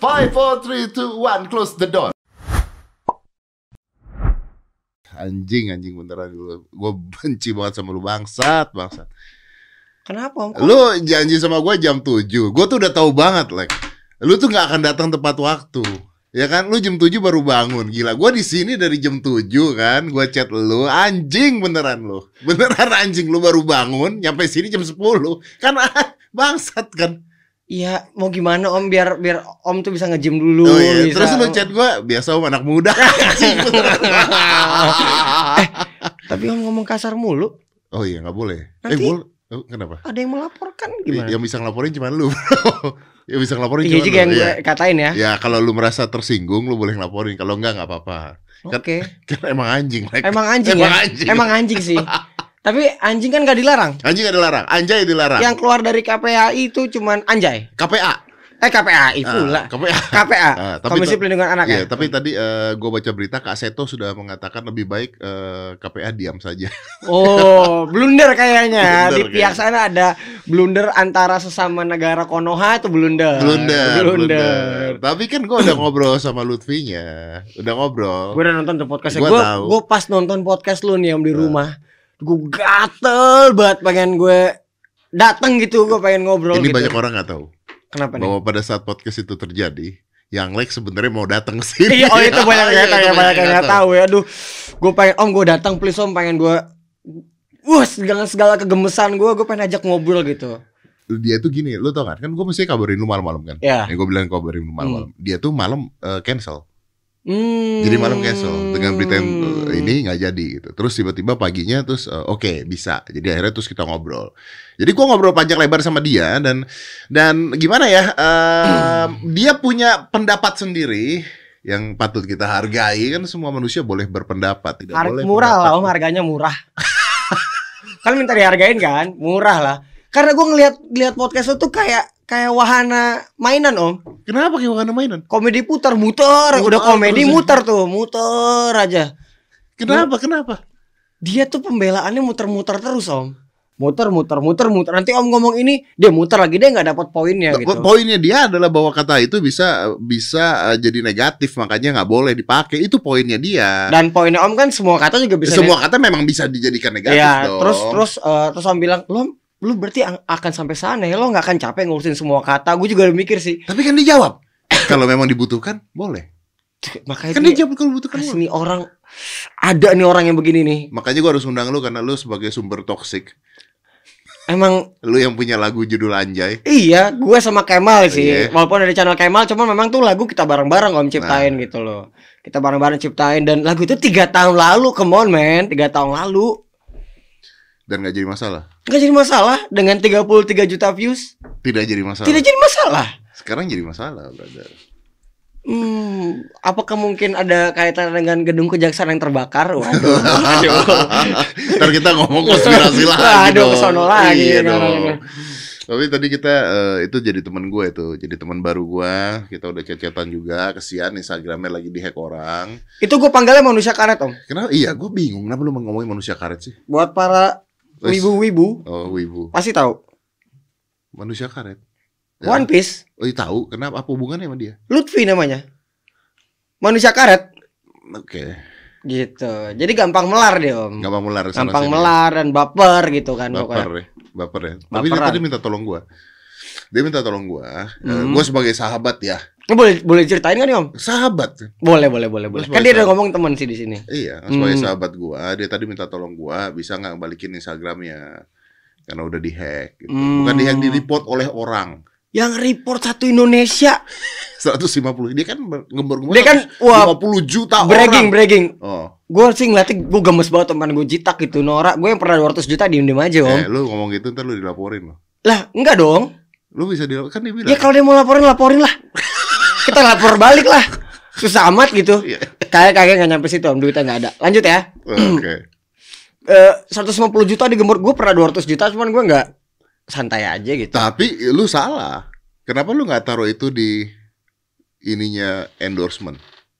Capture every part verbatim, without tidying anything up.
Five, four, three, two, one, close the door. Anjing, anjing beneran lu. Gue benci banget sama lu, bangsat, bangsat. Kenapa? Om? Lu janji sama gue jam tujuh. Gue tuh udah tahu banget, like. Lu tuh gak akan datang tepat waktu. Ya kan, lu jam tujuh baru bangun. Gila, gue di sini dari jam tujuh kan. Gue chat lu, anjing beneran lu. Beneran anjing, lu baru bangun, nyampe sini jam sepuluh. Kan bangsat kan. Iya, mau gimana Om, biar biar Om tuh bisa nge-gym dulu. Oh iya, bisa. terus lu chat gue, biasa Om anak muda. eh, tapi Om ngomong kasar mulu. Oh iya, gak boleh. Nanti Eh, boleh. Oh, kenapa? Ada yang melaporkan gimana? Yang bisa ngelaporin cuma lu. Yang bisa ngelaporin Iya cuma juga lu. yang gue Ya. katain ya. Ya kalau lu merasa tersinggung, lu boleh ngelaporin. Kalau enggak, gak apa-apa. Oke. Kan, kan emang anjing. Like. Emang anjing emang ya? Anjing. Emang anjing sih. Tapi anjing kan gak dilarang. Anjing gak dilarang, anjay dilarang. Yang keluar dari K P A I itu cuman anjay. K P A. Eh K P A I pula. Uh, K P A. K P A. Uh, tapi Komisi to- Pelindungan Anak Iya, ya. tapi tadi uh, gue baca berita Kak Seto sudah mengatakan lebih baik uh, K P A diam saja. Oh, blunder kayaknya. Blunder Di pihak kayaknya. sana ada blunder antara sesama negara Konoha itu blunder. Blunder, Blunder. blunder. Tapi kan gue udah ngobrol sama Lutfinya, udah ngobrol. Gue udah nonton tuh podcastnya. Gua Gue tahu. gue pas nonton podcast lu nih Om di rumah. Gue gatel banget pengen gue dateng gitu. Gue pengen ngobrol Ini gitu. banyak orang nggak tahu Kenapa nih? bahwa pada saat podcast itu terjadi, yang Lex sebenarnya mau datang ke sini. Iya, oh itu banyak yang Iya, tahu itu ya, banyak yang nggak tahu ya. Aduh, gue pengen Om gue datang please Om, pengen gue, wah segala segala kegemesan gue, gue pengen ajak ngobrol gitu. Dia tuh gini, lu tau kan? Kan gue mesti kabarin lu malam-malam kan? Ya. Yang gue bilang kabarin lu malam-malam. Dia tuh malam uh, cancel. Hmm. Jadi malam cancel dengan berita yang uh, ini nggak jadi gitu. Terus tiba-tiba paginya terus uh, oke okay, bisa. Jadi akhirnya terus kita ngobrol. Jadi gua ngobrol panjang lebar sama dia dan dan gimana ya? Uh, dia punya pendapat sendiri yang patut kita hargai. Kan semua manusia boleh berpendapat, tidak Har- boleh murah lah Om, pendapat- harganya murah. Kan minta dihargain kan, murah lah. Karena gue ngeliat ngeliat podcast lu tuh kayak kayak wahana mainan Om. Kenapa kayak wahana mainan? Komedi putar muter, Muter udah komedi terus. muter tuh, muter aja. Kenapa? Kenapa? Dia tuh pembelaannya muter-muter terus Om. Muter, muter, muter, muter. Nanti Om ngomong ini, dia muter lagi, dia nggak dapat poinnya gitu. Poinnya dia adalah bahwa kata itu bisa bisa uh, jadi negatif, makanya nggak boleh dipakai. Itu poinnya dia. Dan poinnya Om kan semua kata juga bisa. Semua kata memang bisa dijadikan negatif ya, dong. terus terus uh, terus Om bilang, "Lo lu berarti ang- akan sampai sana ya, lo nggak akan capek ngurusin semua kata." Gue juga udah mikir sih. Tapi kan dijawab. Kalau memang dibutuhkan, boleh. Makanya Kan dia- dijawab kalau dibutuhkan. Kasih boleh. nih orang, ada nih orang yang begini nih. Makanya gue harus undang lu karena lu sebagai sumber toksik. Emang Lu yang punya lagu judul Anjay. iya, gue sama Kemal sih. Iya. Walaupun dari channel Kemal, cuma memang tuh lagu kita bareng-bareng Om ciptain Nah. gitu loh. Kita bareng-bareng ciptain dan lagu itu tiga tahun lalu, come on man, tiga tahun lalu. Dan gak jadi masalah. Nggak jadi masalah dengan tiga puluh tiga juta views. Tidak jadi masalah. Tidak jadi masalah. Sekarang jadi masalah, brother. Hmm, apakah mungkin ada kaitan dengan gedung kejaksaan yang terbakar? Waduh. Waduh. Ntar kita ngomong konspirasi lagi. Waduh, dong. kesono lagi, Iya kan. dong. Tapi tadi kita eh, itu jadi teman gue itu, jadi teman baru gue. Kita udah chat-chatan juga. Kesian Instagramnya lagi dihack orang. Itu gue panggilnya manusia karet Om. Kenapa? Iya, gue bingung. Kenapa lu ngomongin manusia karet sih? Buat para Wes. wibu-wibu Oh, wibu. pasti tahu. Manusia karet. Ya. One Piece, Oh, iya tahu. Kenapa? Apa hubungannya sama dia? Luffy namanya. Manusia karet Oke. gitu. Jadi gampang melar dia Om. Gampang melar sana Gampang sini. melar dan baper gitu kan Baper pokoknya. ya. Baper ya. Tapi dia Baperan. tadi minta tolong gue. Dia minta tolong gue. Hmm. Gue sebagai sahabat ya. Oh, boleh boleh ceritain kan nih Om? Sahabat. Boleh boleh boleh boleh. Terus Kan dia boleh, udah ngomong teman sih di sini. Iya, sebagai Hmm. sahabat gua, dia tadi minta tolong gua bisa nggak balikin Instagramnya karena udah dihack. Gitu. Hmm. Bukan dihack, di report oleh orang. Yang report satu Indonesia. seratus lima puluh dia kan ngembar-ngembar. Dia kan wah lima puluh juta bragging orang. bragging. Oh, Gue sih ngeliatnya gue gemes banget teman gue jitak gitu Nora. Gue yang pernah dua ratus juta diem-diem aja Om. eh lu ngomong gitu ntar lu dilaporin loh. Lah enggak dong. Lu bisa dilaporin kan dia bilang. Ya kalau dia mau laporin laporin lah. Kita lapor balik lah. Susah amat gitu. Iya. Kayak kagak nggak nyampe situ Om, duitnya nggak ada. Lanjut ya. Oke. Eh, seratus lima puluh juta digembur. Gue pernah dua ratus juta, cuman gue nggak, santai aja gitu. Tapi lu salah. Kenapa lu nggak taruh itu di ininya endorsement?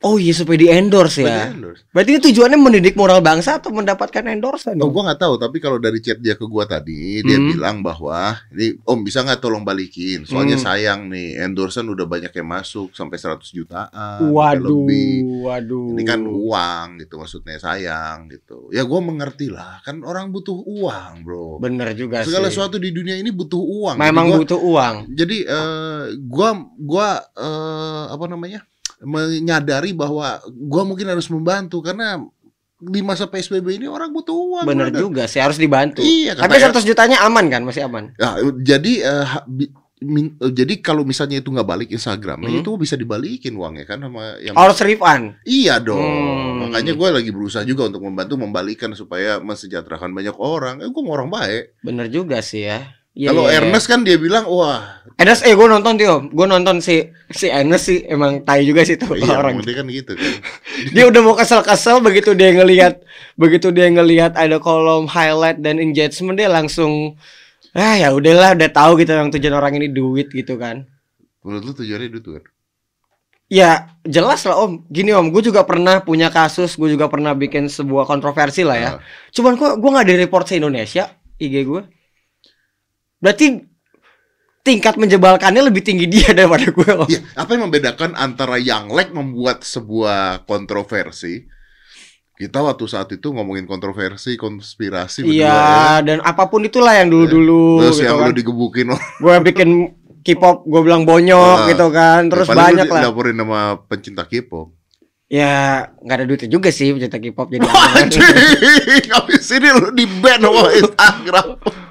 Oh iya, supaya di endorse Supaya ya. di-endorse. Berarti ini tujuannya mendidik moral bangsa atau mendapatkan endorse? Oh, gua nggak tahu, tapi kalau dari chat dia ke gua tadi, dia Hmm. bilang bahwa, "Ini Om bisa nggak tolong balikin? Soalnya Hmm. sayang nih, endorsean udah banyak yang masuk sampai seratus jutaan, sampai Waduh, lebih. waduh. Ini kan uang gitu, maksudnya sayang gitu." Ya gua mengerti lah, kan orang butuh uang, Bro. Bener juga Segala sih. sesuatu di dunia ini butuh uang. Memang Jadi gua, butuh uang. jadi eh, gua gua eh, apa namanya? menyadari bahwa gua mungkin harus membantu karena di masa P S B B ini orang butuh uang. Bener brother. juga sih, harus dibantu. Iya, kata Tapi seratus jutanya aman kan? Masih aman. Ya, jadi eh, ha- bi- min- eh, jadi kalau misalnya itu nggak balik Instagramnya, Hmm. itu bisa dibalikin uangnya kan sama yang Harus refund. iya dong. Hmm. Makanya gue lagi berusaha juga untuk membantu membalikan supaya mensejahterakan banyak orang. Eh, gue mau orang baik. Bener juga sih ya. Iya, Kalau iya, iya. Ernest kan dia bilang, wah, Ernest, eh gue nonton tuh, gue nonton si si Ernest sih emang tai juga sih tuh iya, orang. dia kan gitu kan. Dia udah mau kesel-kesel begitu dia ngelihat begitu dia ngelihat ada kolom highlight dan engagement, dia langsung ah ya udahlah, udah tahu gitu yang tujuan orang ini duit gitu kan. Menurut lu tujuannya itu kan? Ya jelas lah Om. Gini Om, gue juga pernah punya kasus, gue juga pernah bikin sebuah kontroversi lah ya. Ah. Cuman kok gue nggak di-report se-Indonesia I G gue. Berarti tingkat menjebalkannya lebih tinggi dia daripada gue Om. Iya, apa yang membedakan antara yang like membuat sebuah kontroversi? Kita waktu saat itu ngomongin kontroversi, konspirasi berdua Iya, ya. dan apapun itulah yang dulu-dulu Terus gitu yang kan. lu digebukin Gue bikin K-pop, gue bilang bonyok Ah. gitu kan. Terus ya, paling banyak lu lah. dilaporin sama pencinta K-pop. Ya nggak ada duitnya juga sih pencinta K-pop jadi Anjing, habis ini lu di-ban sama Instagram.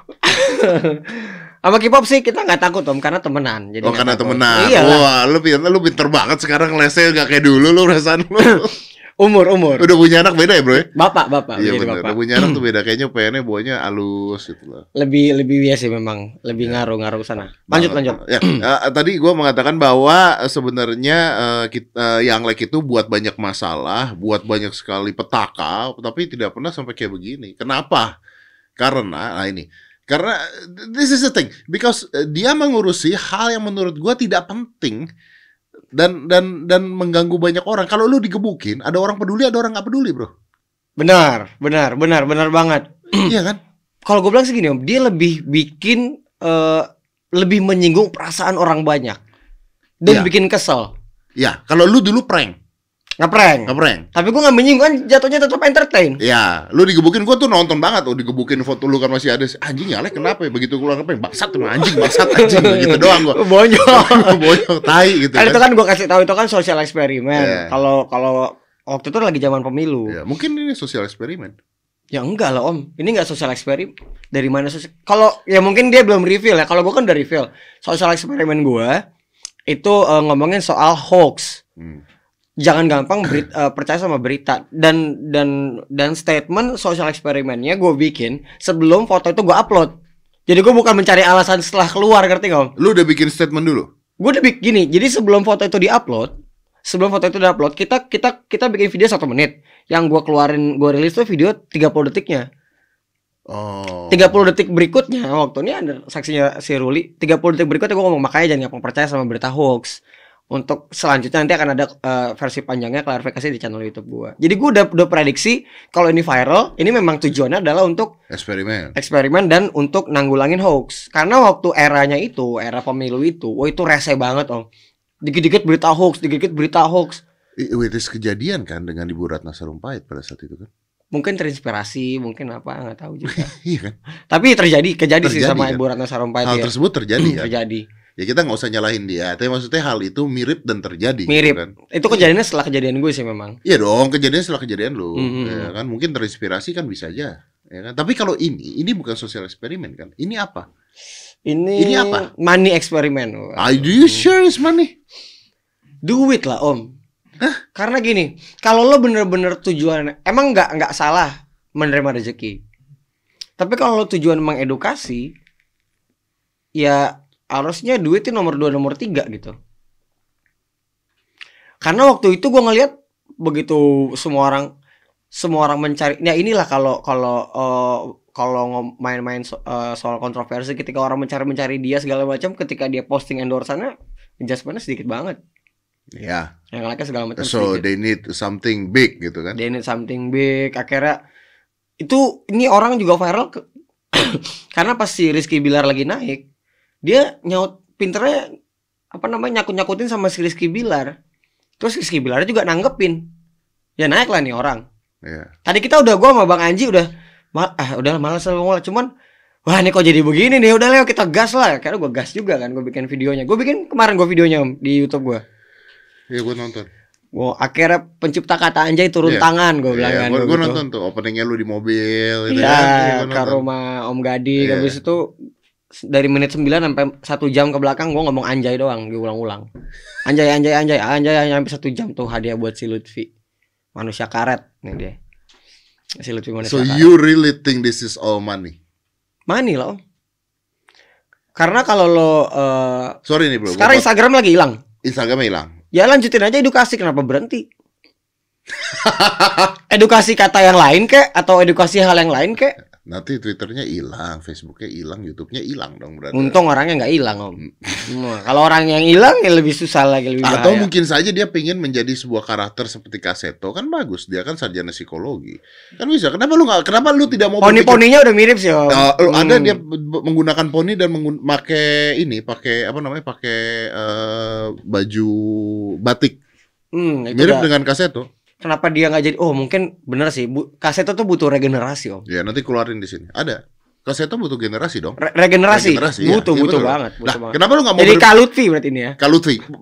sama K-pop sih kita nggak takut Om karena temenan. Jadi Oh, nggak karena takut. temenan. Iya lah. Wah, lu pinter, lu pinter banget sekarang lesnya gak kayak dulu lu perasaan lu. Umur umur. Udah punya anak beda ya, Bro ya? Bapak bapak. Iya jadi bener, bapak. udah punya anak tuh beda. Kayaknya pengennya bawanya halus gitu loh. Lebih lebih ya sih memang lebih ngaruh-ngaruh ke sana. Lanjut Banget. lanjut. Ya, eh, tadi gua mengatakan bahwa eh, sebenarnya eh, kita, yang like itu buat banyak masalah, buat banyak sekali petaka, tapi tidak pernah sampai kayak begini. Kenapa? Karena, nah ini, karena this is the thing, because eh, dia mengurusi hal yang menurut gua tidak penting dan dan dan mengganggu banyak orang. Kalau lu digebukin, ada orang peduli, ada orang nggak peduli, bro. Benar benar benar benar banget. Iya kan? Kalau gue bilang sih gini Om, dia lebih bikin eh, lebih menyinggung perasaan orang banyak dan Iya. bikin kesel. Ya, kalau lu dulu prank, Ngeprank. ngeprank. Tapi gue nggak menyinggung kan jatuhnya tetap entertain. Ya, lu digebukin, gua tuh nonton banget. Oh, digebukin foto lu kan masih ada. Anjing ya, Alek, kenapa ya? Begitu keluar ngeprank, bangsat tuh anjing, bangsat anjing, gitu doang gua. Bonyok. Bonyok, tai gitu Kan kan. itu kan gue kasih tahu itu kan sosial eksperimen. Iya. Kalau kalau waktu itu lagi zaman pemilu. Ya, mungkin ini sosial eksperimen. Ya enggak lah Om, ini enggak sosial eksperimen. Dari mana sosial? Kalau ya mungkin dia belum reveal ya. Kalau gue kan udah reveal. Sosial eksperimen gue itu eh, ngomongin soal hoax. Hmm. Jangan gampang berit- eh, percaya sama berita dan dan dan statement sosial eksperimennya gue bikin sebelum foto itu gue upload. Jadi gue bukan mencari alasan setelah keluar, ngerti gak Om? Lu udah bikin statement dulu? Gue udah bikin gini. Jadi sebelum foto itu diupload, sebelum foto itu diupload, kita kita kita bikin video satu menit. Yang gue keluarin, gue rilis tuh video tiga puluh detiknya. Oh. tiga puluh detik berikutnya, waktu ini ada saksinya si Ruli. tiga puluh detik berikutnya gue ngomong makanya jangan gampang percaya sama berita hoax. Untuk selanjutnya nanti akan ada eh, versi panjangnya klarifikasi di channel YouTube gue. Jadi gue udah udah prediksi kalau ini viral, ini memang tujuannya adalah untuk Eksperimen. eksperimen dan untuk nanggulangin hoax. Karena waktu eranya itu, era pemilu itu, wah itu rese banget Om. Dikit-dikit berita hoax, dikit-dikit berita hoax. I- Itu kejadian kan dengan Ibu Ratna Sarumpait pada saat itu kan? Mungkin terinspirasi, mungkin apa nggak tahu juga. Iya kan? Tapi terjadi, kejadi sih Terjadi, sama kan? Ibu Ratna Sarumpait Hal ya. tersebut terjadi kan? Terjadi. Ya kita nggak usah nyalahin dia. Tapi maksudnya hal itu mirip dan terjadi. Mirip. gitu kan? Itu kejadiannya setelah kejadian gue sih memang. Iya dong, kejadian setelah kejadian lu, Mhm. ya kan? Mungkin terinspirasi kan bisa aja, ya kan? Tapi kalau ini, ini bukan sosial eksperimen kan? Ini apa? Ini, Ini apa? Money eksperimen. Are you sure it's money? Duit lah Om. Karena gini, kalau lo bener-bener tujuan, emang nggak nggak salah menerima rezeki. Tapi kalau lo tujuan mengedukasi, ya harusnya duit itu nomor dua, nomor tiga gitu. Karena waktu itu gue ngeliat begitu semua orang, semua orang mencari. Ya inilah kalau kalau eh, kalau ngom- main-main so- eh, soal kontroversi, ketika orang mencari-mencari dia segala macam, ketika dia posting endorsannya, adjustmentnya sedikit banget. Ya. Yang like segala macam. So sedikit. they need something big gitu kan? They need something big. Akhirnya itu ini orang juga viral ke, karena pas si Rizky Bilar lagi naik, dia nyaut pinternya apa namanya nyakut-nyakutin sama si Rizky Bilar. Terus Rizky Bilar juga nanggepin. Ya naik lah nih orang. Yeah. Tadi kita udah gua sama Bang Anji udah ah udah malas lah cuman wah ini kok jadi begini nih, udah Leo kita gas lah. Karena gua gas juga kan, gua bikin videonya. Gua bikin kemarin gua videonya Om di YouTube gua. Iya gua nonton. Gua akhirnya pencipta kata anjay turun yeah. tangan gua bilang yeah, kan. Gua, gua gua gitu. nonton tuh openingnya lu di mobil gitu ya, kan. Ke rumah Om Gadi yeah. habis itu dari menit sembilan sampai satu jam ke belakang gua ngomong anjay doang, diulang-ulang. Anjay anjay anjay anjay anjay sampai satu jam tuh hadiah buat si Lutfi. Manusia karet nih dia. Si Lutfi manusia so karet. you really think this is all money? Money lah Om. Karena kalau lo uh, sorry nih bro. Sekarang Instagram lagi hilang. Instagramnya hilang. Ya lanjutin aja edukasi, kenapa berhenti? Edukasi kata yang lain kek atau edukasi hal yang lain kek? Nanti Twitternya hilang, Facebooknya hilang, YouTube-nya hilang dong berarti. Untung orangnya nggak hilang Om. Nah, kalau orang yang hilang ya lebih susah lagi, lebih bahaya. Atau mungkin saja dia pengen menjadi sebuah karakter seperti Kaseto, kan bagus, dia kan sarjana psikologi, kan bisa. Kenapa lu nggak? Kenapa lu tidak mau? Poni-poninya udah mirip sih Om. Uh, hmm. Ada dia menggunakan poni dan pakai ini, pakai apa namanya? Pakai uh, baju batik, hmm, mirip udah. dengan Kaseto. Kenapa dia nggak jadi? Oh mungkin bener sih. Bu, Kaseto tuh butuh regenerasi Om. Ya nanti keluarin di sini. Ada. Kaseto butuh generasi dong. Re regenerasi. regenerasi. Butuh, ya. butuh Ya, banget. Butuh nah, banget. kenapa lu nggak mau? Jadi Kak Lutfi berarti ini ya. Kak Lutfi. Oke.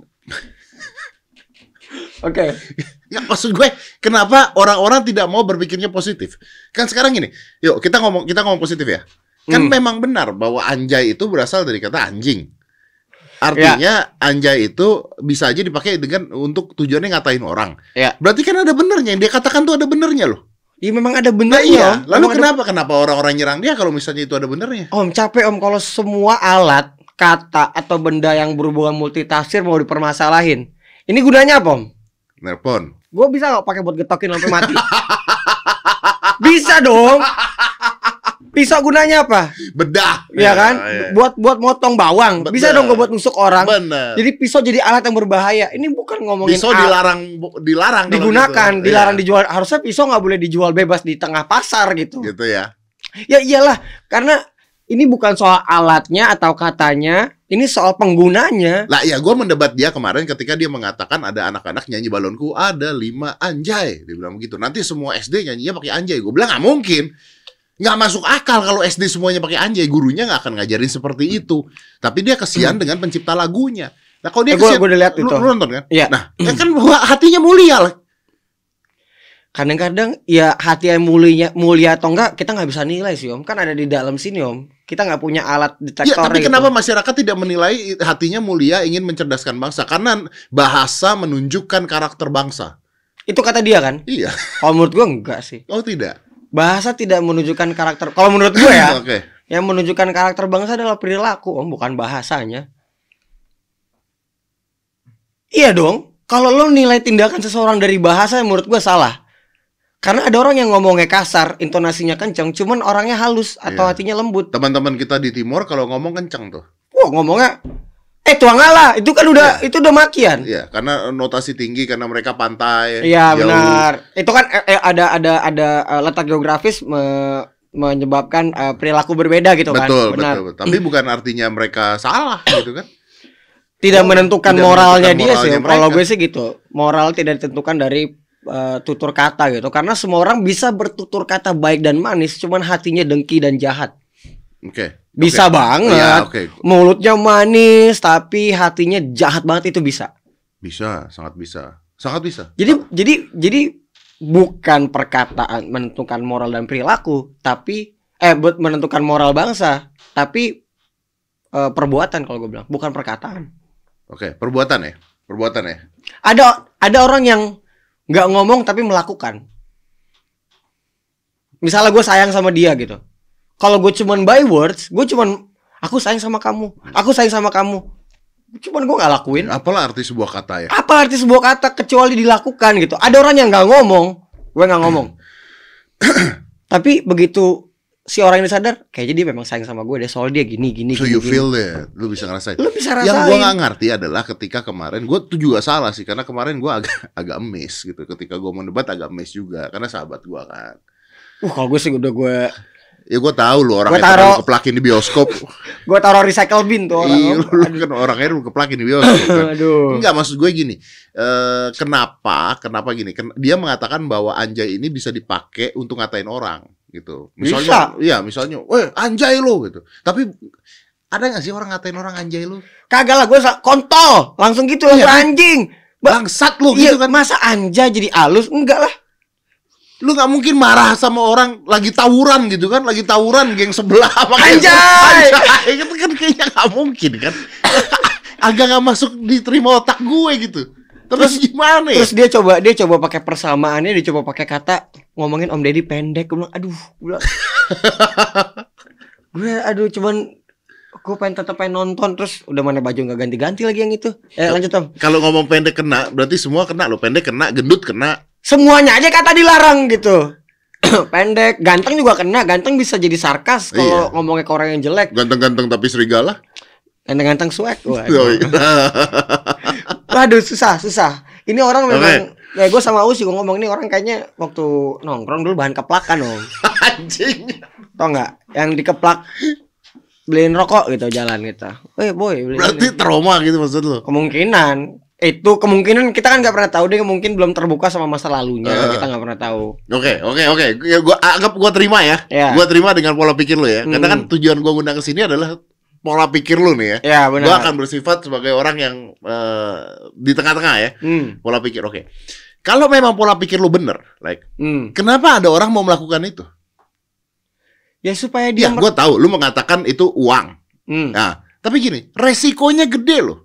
Okay. Ya maksud gue, kenapa orang-orang tidak mau berpikirnya positif? Kan sekarang gini, yuk kita ngomong kita ngomong positif ya. Kan hmm. memang benar bahwa anjay itu berasal dari kata anjing. Artinya ya. Anjay itu bisa aja dipakai dengan untuk tujuannya ngatain orang. Ya. Berarti kan ada benernya, yang dia katakan tuh ada benernya loh. Iya memang ada benernya. Nah, iya. Lalu memang kenapa ada... kenapa orang-orang nyerang dia kalau misalnya itu ada benernya? Om capek Om kalau semua alat, kata atau benda yang berhubungan multitafsir mau dipermasalahin. Ini gunanya apa Om? Nelpon. Gue bisa nggak pakai buat getokin sampai mati? Bisa dong. Pisau gunanya apa? Bedah. Ya, ya kan? Ya. Buat buat motong bawang. Bener. Bisa dong gue buat nusuk orang. Bener. Jadi pisau jadi alat yang berbahaya. Ini bukan ngomongin pisau dilarang dilarang digunakan, gitu. dilarang ya. dijual. Harusnya pisau nggak boleh dijual bebas di tengah pasar gitu. Gitu ya. Ya iyalah, karena ini bukan soal alatnya atau katanya, ini soal penggunanya. Lah ya gue mendebat dia kemarin ketika dia mengatakan ada anak-anak nyanyi balonku ada lima anjay. Dia bilang begitu. Nanti semua S D nyanyinya pakai anjay. Gue bilang nggak mungkin. Nggak masuk akal kalau S D semuanya pakai anjay. Gurunya nggak akan ngajarin seperti itu. Tapi dia kesian hmm. dengan pencipta lagunya. Nah kalau dia eh, kesian, gue udah lihat lu, itu. lu nonton kan? Iya. Nah kan hatinya mulia lah. Kadang-kadang ya hati yang mulia, mulia atau enggak kita nggak bisa nilai sih Om. Kan ada di dalam sini Om. Kita nggak punya alat detektor. Ya, tapi gitu. kenapa masyarakat tidak menilai hatinya mulia ingin mencerdaskan bangsa? Karena bahasa menunjukkan karakter bangsa. Itu kata dia kan? Iya. Kalau menurut gue enggak sih. Oh tidak. Bahasa tidak menunjukkan karakter. Kalau menurut gue ya, okay. yang menunjukkan karakter bangsa adalah perilaku, Om, bukan bahasanya. Iya dong. Kalau lo nilai tindakan seseorang dari bahasa, menurut gue salah. Karena ada orang yang ngomongnya kasar, intonasinya kencang, cuman orangnya halus atau yeah. hatinya lembut. Teman-teman kita di Timur kalau ngomong kencang tuh. Wah, ngomongnya Eh tuang Allah, itu kan udah ya. Itu udah makian. Iya, karena notasi tinggi karena mereka pantai. Iya benar. Itu kan eh, ada ada ada uh, letak geografis me, menyebabkan uh, perilaku berbeda gitu betul, kan. Benar. Betul, betul. Tapi bukan artinya mereka salah gitu kan. Tidak oh, menentukan tidak moralnya menentukan dia moralnya sih. Kalau gue sih gitu. Moral tidak ditentukan dari uh, tutur kata gitu. Karena semua orang bisa bertutur kata baik dan manis, cuman hatinya dengki dan jahat. Oke. Okay. Bisa okay. banget. Ya, okay. Mulutnya manis tapi hatinya jahat banget itu bisa. Bisa, sangat bisa. Sangat bisa. Jadi oh. jadi jadi bukan perkataan menentukan moral dan perilaku, tapi eh buat menentukan moral bangsa, tapi eh, perbuatan kalau gue bilang, bukan perkataan. Oke, okay. perbuatan ya. Perbuatan ya. Ada ada orang yang nggak ngomong tapi melakukan. Misalnya gue sayang sama dia gitu. Kalau gue cuman by words, gue cuman aku sayang sama kamu, aku sayang sama kamu, cuman gue nggak lakuin. Apalah arti sebuah kata ya? Apa arti sebuah kata kecuali dilakukan gitu? Ada orang yang nggak ngomong, gue nggak ngomong. Tapi begitu si orang ini sadar kayaknya dia memang sayang sama gue deh, soal dia gini gini So gini, you gini. feel it, lu bisa ngerasain. Lu bisa rasain. Yang gue nggak ngerti adalah ketika kemarin gue tuh juga salah sih, karena kemarin gue agak agak miss gitu. Ketika gue mau debat agak miss juga, karena sahabat gue kan. Uh kalau gue sih udah gue Ya gue tahu lu orang Gua yang taro- terlalu keplakin di bioskop. gue taruh recycle bin tuh orang. Iya, lu, lu kan orangnya lu keplakin di bioskop kan. Aduh. Enggak, maksud gue gini. Eh kenapa? Kenapa gini? Ken- dia mengatakan bahwa anjay ini bisa dipakai untuk ngatain orang gitu. Misalnya, iya, misalnya, "Weh, anjay lo" gitu. Tapi ada nggak sih orang ngatain orang anjay lo? Kagak lah, gue sa- kontol langsung gitu Iya. langsung anjing. Ba- Bangsat lo iya, gitu kan. masa anjay jadi halus? Enggak lah. Lu nggak mungkin marah sama orang lagi tawuran gitu kan, lagi tawuran geng sebelah apa Anjay! Anjay, itu kan kayaknya nggak mungkin kan. Agak nggak masuk diterima otak gue gitu. Terus gimana ya? Terus dia coba dia coba pakai persamaannya, dia coba pakai kata ngomongin Om Deddy pendek. Gue bilang, aduh, gue bilang, gue aduh cuman gue pengen tetep pengen nonton, terus udah mana baju nggak ganti-ganti lagi yang itu. Eh lanjut Om. Kalau ngomong pendek kena, berarti semua kena lo. Pendek kena, gendut kena. Semuanya aja kata dilarang gitu. Pendek, ganteng juga kena. Ganteng bisa jadi sarkas kalau Iya. ngomongnya ke orang yang jelek. Ganteng-ganteng tapi serigala. Ganteng-ganteng swag. Oh, Waduh. iya. Waduh, susah, susah. Ini orang memang kayak gue sama Usi gue ngomong, ini orang kayaknya waktu nongkrong dulu bahan keplakan Om. Anjing. Tau nggak? Yang dikeplak beliin rokok gitu jalan gitu. Eh boy, beliin Berarti ini. trauma gitu maksud lo. Kemungkinan itu kemungkinan kita kan nggak pernah tahu, dia mungkin belum terbuka sama masa lalunya, Uh. kita nggak pernah tahu. Oke, oke, oke. Ya gua anggap gua terima ya. Ya. Gua terima dengan pola pikir lo ya. Karena Hmm. kan tujuan gua ngundang ke sini adalah pola pikir lo nih ya. Ya benar. Gua akan bersifat sebagai orang yang eh, di tengah-tengah ya. Hmm. Pola pikir, oke. Kalau memang pola pikir lo bener, like, Hmm. kenapa ada orang mau melakukan itu? Ya supaya dia. Ya, mer- gua tahu lu mengatakan itu uang. Hmm. Nah, tapi gini, resikonya gede loh.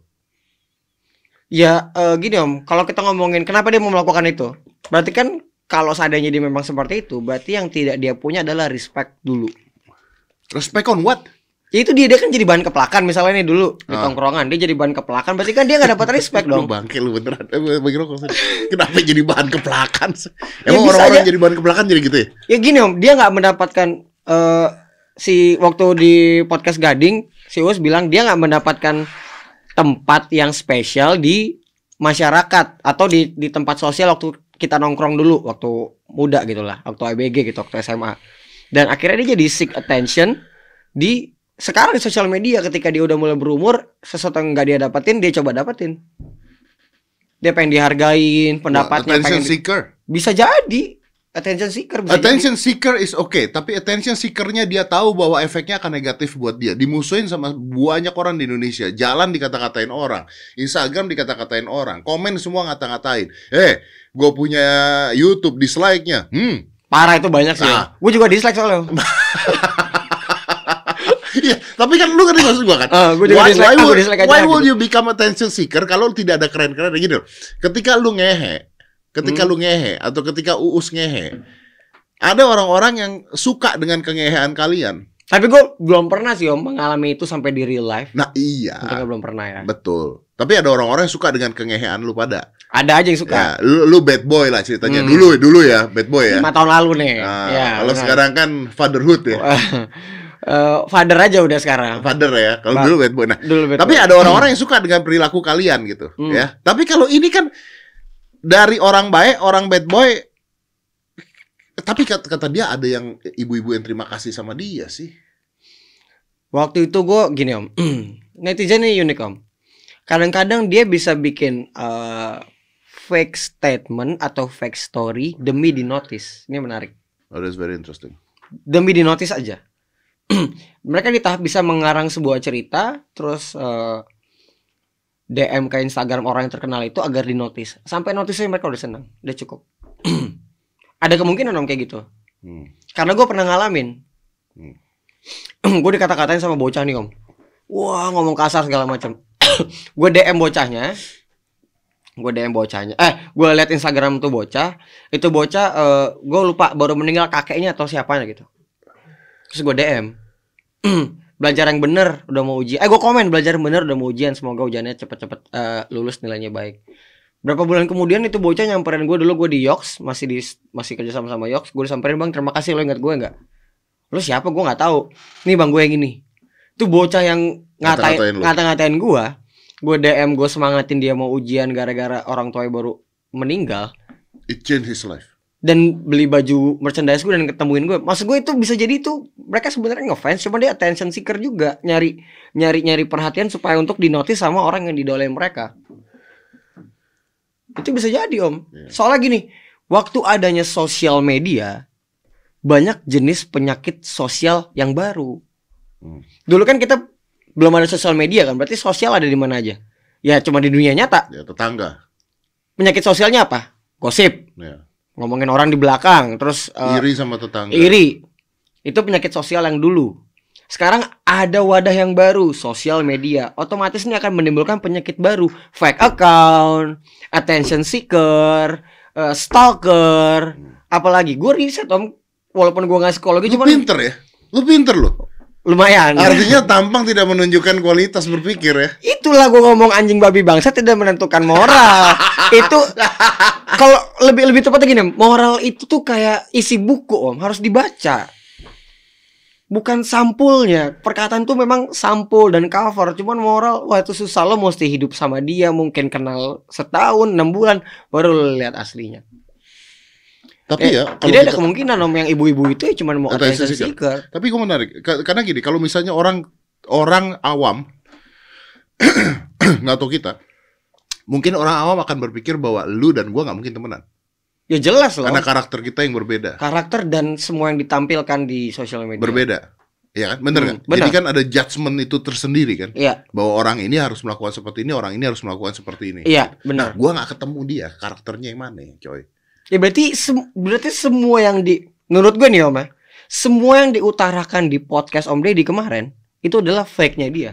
Ya eh, gini Om, kalau kita ngomongin kenapa dia mau melakukan itu, berarti kan kalau seandainya dia memang seperti itu, berarti yang tidak dia punya adalah respect dulu. Respect on what? Ya itu dia, dia kan jadi bahan keplakan misalnya nih dulu di Ah. tongkrongan, dia jadi bahan keplakan, berarti kan dia nggak dapat respect Lu dong. bangke lu beneran. Eh, bagi rokok. Kenapa jadi bahan keplakan? Ya Emang bisa orang-orang aja. jadi bahan keplakan jadi gitu ya? Ya gini Om, dia nggak mendapatkan eh, si waktu di podcast Gading, si Us bilang dia nggak mendapatkan tempat yang spesial di masyarakat atau di di tempat sosial waktu kita nongkrong dulu waktu muda gitulah, waktu A B G gitu, waktu S M A. Dan akhirnya dia jadi seek attention di sekarang di sosial media. Ketika dia udah mulai berumur, sesuatu yang nggak dia dapetin dia coba dapetin. Dia pengen dihargain, pendapatnya Attention pengen di- seeker. bisa jadi attention seeker bisa Attention seeker is okay, tapi attention seekernya dia tahu bahwa efeknya akan negatif buat dia. Dimusuhin sama banyak orang di Indonesia. Jalan dikata-katain orang, Instagram dikata-katain orang, komen semua ngata-ngatain. Eh, gue punya YouTube dislike-nya. Hmm. jadi. Parah itu banyak sih. Nah. Gue juga dislike soalnya. Iya, tapi kan lu kan maksud gua kan. Ah, gua juga why, dislike, why, aku would, dislike aja why gitu. would you become attention seeker kalau tidak ada keren-keren gini loh. Ketika lu ngehe, ketika Hmm. lu ngehe atau ketika Uus ngehe, ada orang-orang yang suka dengan kengehean kalian. Tapi gue belum pernah sih Om mengalami itu sampai di real life. Nah, iya. Untungnya belum pernah ya. Betul. Tapi ada orang-orang yang suka dengan kengehean lu pada. Ada aja yang suka. Ya, lu, lu bad boy lah ceritanya. Hmm. Dulu dulu ya, bad boy ya. Lima tahun lalu nih. Nah, Ya, kalau benar. sekarang kan fatherhood ya. Eh, father aja udah sekarang. Father ya. Kalau Ba- dulu bad boy. Nah, Dulu betul. tapi ada orang-orang yang suka dengan perilaku kalian gitu, Hmm. ya. Tapi kalau ini kan dari orang baik, orang bad boy. Tapi kata, kata dia ada yang ibu-ibu yang terima kasih sama dia sih. Waktu itu gue gini Om, netizen ini unik Om. Kadang-kadang dia bisa bikin eh, fake statement atau fake story demi di notice. Ini menarik. Oh, that's very interesting. Demi di notice aja. Mereka di tahap bisa mengarang sebuah cerita, terus eh, D M ke Instagram orang yang terkenal itu agar di notice. Sampai notice mereka udah senang, udah cukup. Ada kemungkinan Om kayak gitu. Hmm. Karena gue pernah ngalamin. Hmm. Gue dikata-katain sama bocah nih Om. Wah ngomong kasar segala macam. Gue D M bocahnya. Gue D M bocahnya. Eh, gue liat Instagram tuh bocah. Itu bocah, eh, gue lupa baru meninggal kakeknya atau siapanya gitu. Terus gue D M. Belajar yang bener, udah mau ujian. Eh, gue komen belajar yang bener, udah mau ujian. Semoga ujiannya cepet-cepet eh, lulus, nilainya baik. Berapa bulan kemudian itu bocah nyamperin gue. Dulu gue di Yoks, masih di masih kerja sama sama Yoks. Gue disamperin, bang terima kasih lo ingat gue nggak? Lu siapa? Gue nggak tahu. Nih bang gue yang ini. Tuh bocah yang ngatain Ngata-ngatain lu. ngata-ngatain gue. Gue D M, gue semangatin dia mau ujian gara-gara orang tuanya baru meninggal. It changed his life. Dan beli baju merchandise gue dan ketemuin gue. Maksud gue itu bisa jadi itu mereka sebenarnya ngefans, cuma dia attention seeker juga, nyari nyari nyari perhatian supaya untuk dinotis sama orang yang didolain mereka. Itu bisa jadi om. Yeah. Soalnya gini, waktu adanya sosial media, banyak jenis penyakit sosial yang baru. Hmm. Dulu kan kita belum ada sosial media kan, berarti sosial ada di mana aja? Ya cuma di dunia nyata. Ya tetangga. Penyakit sosialnya apa? Gosip. Ya. Ngomongin orang di belakang, terus uh, Iri sama tetangga. iri. Itu penyakit sosial yang dulu. Sekarang ada wadah yang baru, sosial media. Otomatis ini akan menimbulkan penyakit baru, fake account, attention seeker, uh, stalker, apalagi. Gue riset om, walaupun gue nggak psikologi, Lu cuman pinter ya? Lu pinter lu. lumayan. Artinya tampang tidak menunjukkan kualitas berpikir ya. Itulah gue ngomong anjing babi bangsa tidak menentukan moral. Itu kalau lebih lebih tepatnya gini, moral itu tuh kayak isi buku om, harus dibaca. Bukan sampulnya. Perkataan tuh memang sampul dan cover. Cuman moral, wah itu susah. Lo mesti hidup sama dia, mungkin kenal setahun, enam bulan, baru lo lihat aslinya. Tapi Eh, ya, kalau jadi ada kita- kemungkinan om yang ibu-ibu itu ya cuma mau attention Attention seeker. Tapi gue menarik, Ka- karena gini, kalau misalnya orang orang awam nggak tahu kita, mungkin orang awam akan berpikir bahwa lu dan gue nggak mungkin temenan, Ya jelas loh. karena karakter kita yang berbeda, Karakter dan semua yang ditampilkan di sosial media. berbeda, ya kan, bener Hmm, kan? benar. Jadi kan ada judgement itu tersendiri kan, Iya, bahwa orang ini harus melakukan seperti ini, orang ini harus melakukan seperti ini. iya, Nah, benar. gue nggak ketemu dia karakternya yang mana, coy. Ya berarti sem- berarti semua yang di menurut gue nih om ya, semua yang diutarakan di podcast Om Deddy kemarin itu adalah fake-nya dia.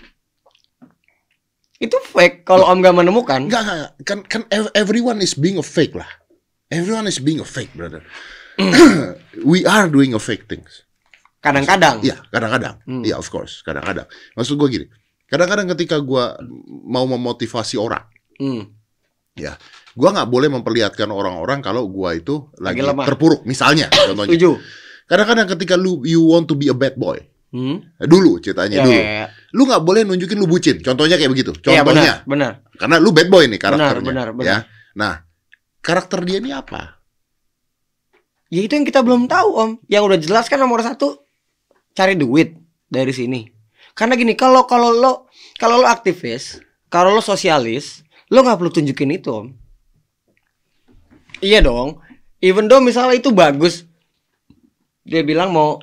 Itu fake kalau Om gak menemukan. Enggak, enggak, kan kan ev- everyone is being a fake lah. Everyone is being a fake, brother. We are doing a fake things. Kadang-kadang. Iya, kadang-kadang. Hmm. Iya, of course, kadang-kadang. Maksud gue gini, kadang-kadang ketika gue mau memotivasi orang, Hmm. ya, gue nggak boleh memperlihatkan orang-orang kalau gue itu lagi, Lagi lemah. terpuruk. Misalnya, contohnya. Setuju. Kadang-kadang ketika lu you want to be a bad boy, Hmm. dulu ceritanya Ya, dulu, ya, ya. lu nggak boleh nunjukin lu bucin. Contohnya kayak begitu. Iya, Contohnya, benar, benar. karena lu bad boy nih karakternya. Benar, benar, Ya, nah, karakter dia ini apa? Ya itu yang kita belum tahu om. Yang udah jelas kan nomor satu, cari duit dari sini. Karena gini, kalau kalau lo kalau lo aktivis, kalau lo sosialis, lo nggak perlu tunjukin itu om. Iya dong. Even though misalnya itu bagus, dia bilang mau,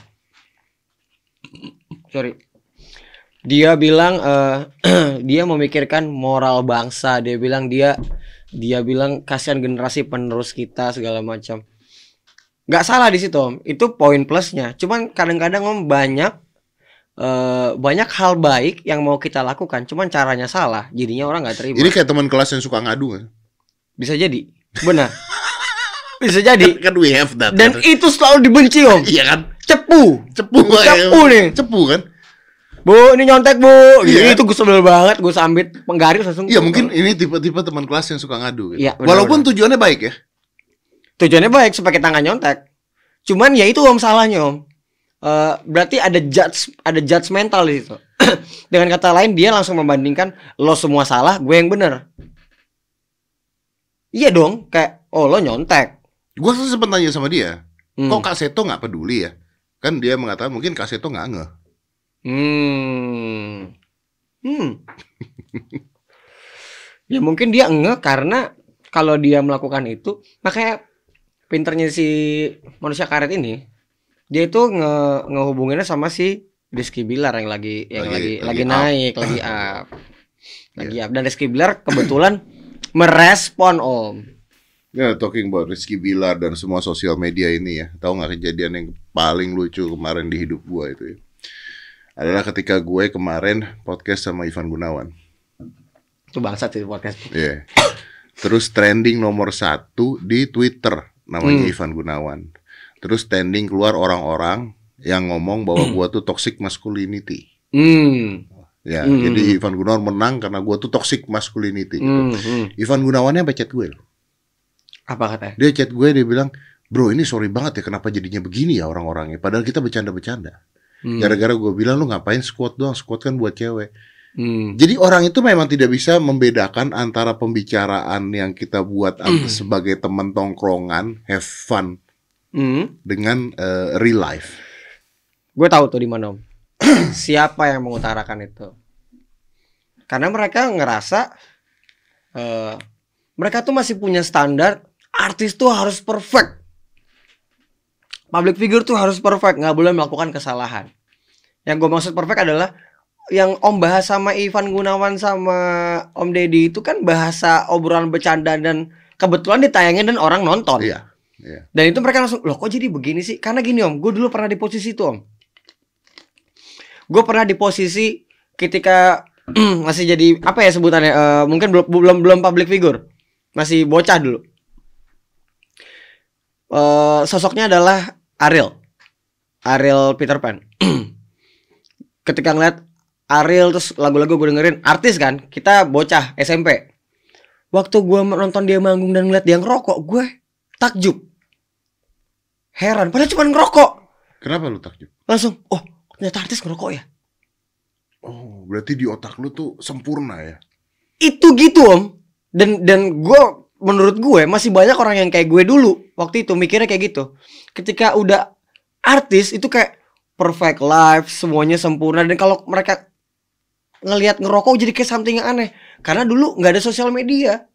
sorry, dia bilang eh, dia memikirkan moral bangsa. Dia bilang dia dia bilang kasihan generasi penerus kita segala macam. Nggak salah di situ om, itu poin plusnya. Cuman kadang-kadang om banyak eh, banyak hal baik yang mau kita lakukan, cuman caranya salah, jadinya orang nggak terima. Ini kayak teman kelas yang suka ngadu kan? Bisa jadi, benar. Bisa jadi. Kan we have that. Dan kan? itu selalu dibenci om. Iya kan? Cepu, Cepu, cepu nih. Cepu kan? Bu, ini nyontek bu. Iya. Itu gue sebel banget, gue sambit penggaris langsung. Iya, mungkin ini tipe-tipe teman kelas yang suka ngadu gitu. Iya, benar, Walaupun benar. tujuannya baik ya. Tujuannya baik supaya kita nggak nyontek. Cuman ya itu om salahnya om. Eh, berarti ada judge, ada judgmental di situ. Dengan kata lain dia langsung membandingkan lo semua salah, gue yang bener. Iya dong, kayak oh lo nyontek. Gue sempat tanya sama dia, Hmm. kok Kak Seto nggak peduli ya? Kan dia mengatakan mungkin Kak Seto nggak ngeh. Hmm. Hmm. Ya mungkin dia ngeh karena kalau dia melakukan itu, makanya pinternya si manusia karet ini, dia itu nge ngehubunginnya sama si Rizky Bilar yang lagi yang Lagi- lagi lagi lagi, up. naik, lagi up. Lagi up dan Rizky Bilar kebetulan merespon Om. Ya, talking about Rizky Bilar dan semua sosial media ini ya. Tahu nggak kejadian yang paling lucu kemarin di hidup gue itu ya? Adalah ketika gue kemarin podcast sama Ivan Gunawan. Itu bangsat sih podcast. Iya. Terus trending nomor satu di Twitter namanya Hmm. Ivan Gunawan. Terus trending keluar orang-orang yang ngomong bahwa Hmm. gua tuh toxic masculinity. Hmm. Ya, Hmm. jadi Ivan Gunawan menang karena gua tuh toxic masculinity gitu. Hmm. hmm. Ivan Gunawannya sampai chat gue loh. Apa katanya? Dia chat gue, dia bilang, bro ini sorry banget ya kenapa jadinya begini ya orang-orangnya. Padahal kita bercanda-bercanda. Hmm. Gara-gara gue bilang lu ngapain squat doang, squat kan buat cewek. Hmm. Jadi orang itu memang tidak bisa membedakan antara pembicaraan yang kita buat Hmm. sebagai teman tongkrongan, have fun, Hmm. dengan uh, real life. Gue tahu tuh di mana Om. Siapa yang mengutarakan itu? Karena mereka ngerasa uh, mereka tuh masih punya standar artis tuh harus perfect, public figure tuh harus perfect, nggak boleh melakukan kesalahan. Yang gue maksud perfect adalah yang Om bahas sama Ivan Gunawan sama Om Deddy itu kan bahasa obrolan bercanda dan kebetulan ditayangin dan orang nonton. Iya. Iya. Dan itu mereka langsung, loh kok jadi begini sih? Karena gini Om, gue dulu pernah di posisi itu Om. Gue pernah di posisi ketika masih jadi apa ya sebutannya? Uh, mungkin belum belum belum public figure, masih bocah dulu. Uh, sosoknya adalah Ariel, Ariel Peter Pan. Ketika ngeliat Ariel terus lagu-lagu gue dengerin, artis kan, kita bocah S M P. Waktu gue nonton dia manggung dan ngeliat dia ngerokok, gue takjub, heran. Padahal cuma ngerokok. Kenapa lu takjub? Langsung, oh ternyata artis ngerokok ya. Oh, berarti di otak lu tuh sempurna ya? Itu gitu Om. Dan dan gue, menurut gue masih banyak orang yang kayak gue dulu waktu itu mikirnya kayak gitu. Ketika udah artis itu kayak perfect life, semuanya sempurna. Dan kalau mereka ngelihat ngerokok jadi kayak something yang aneh. Karena dulu nggak ada sosial media.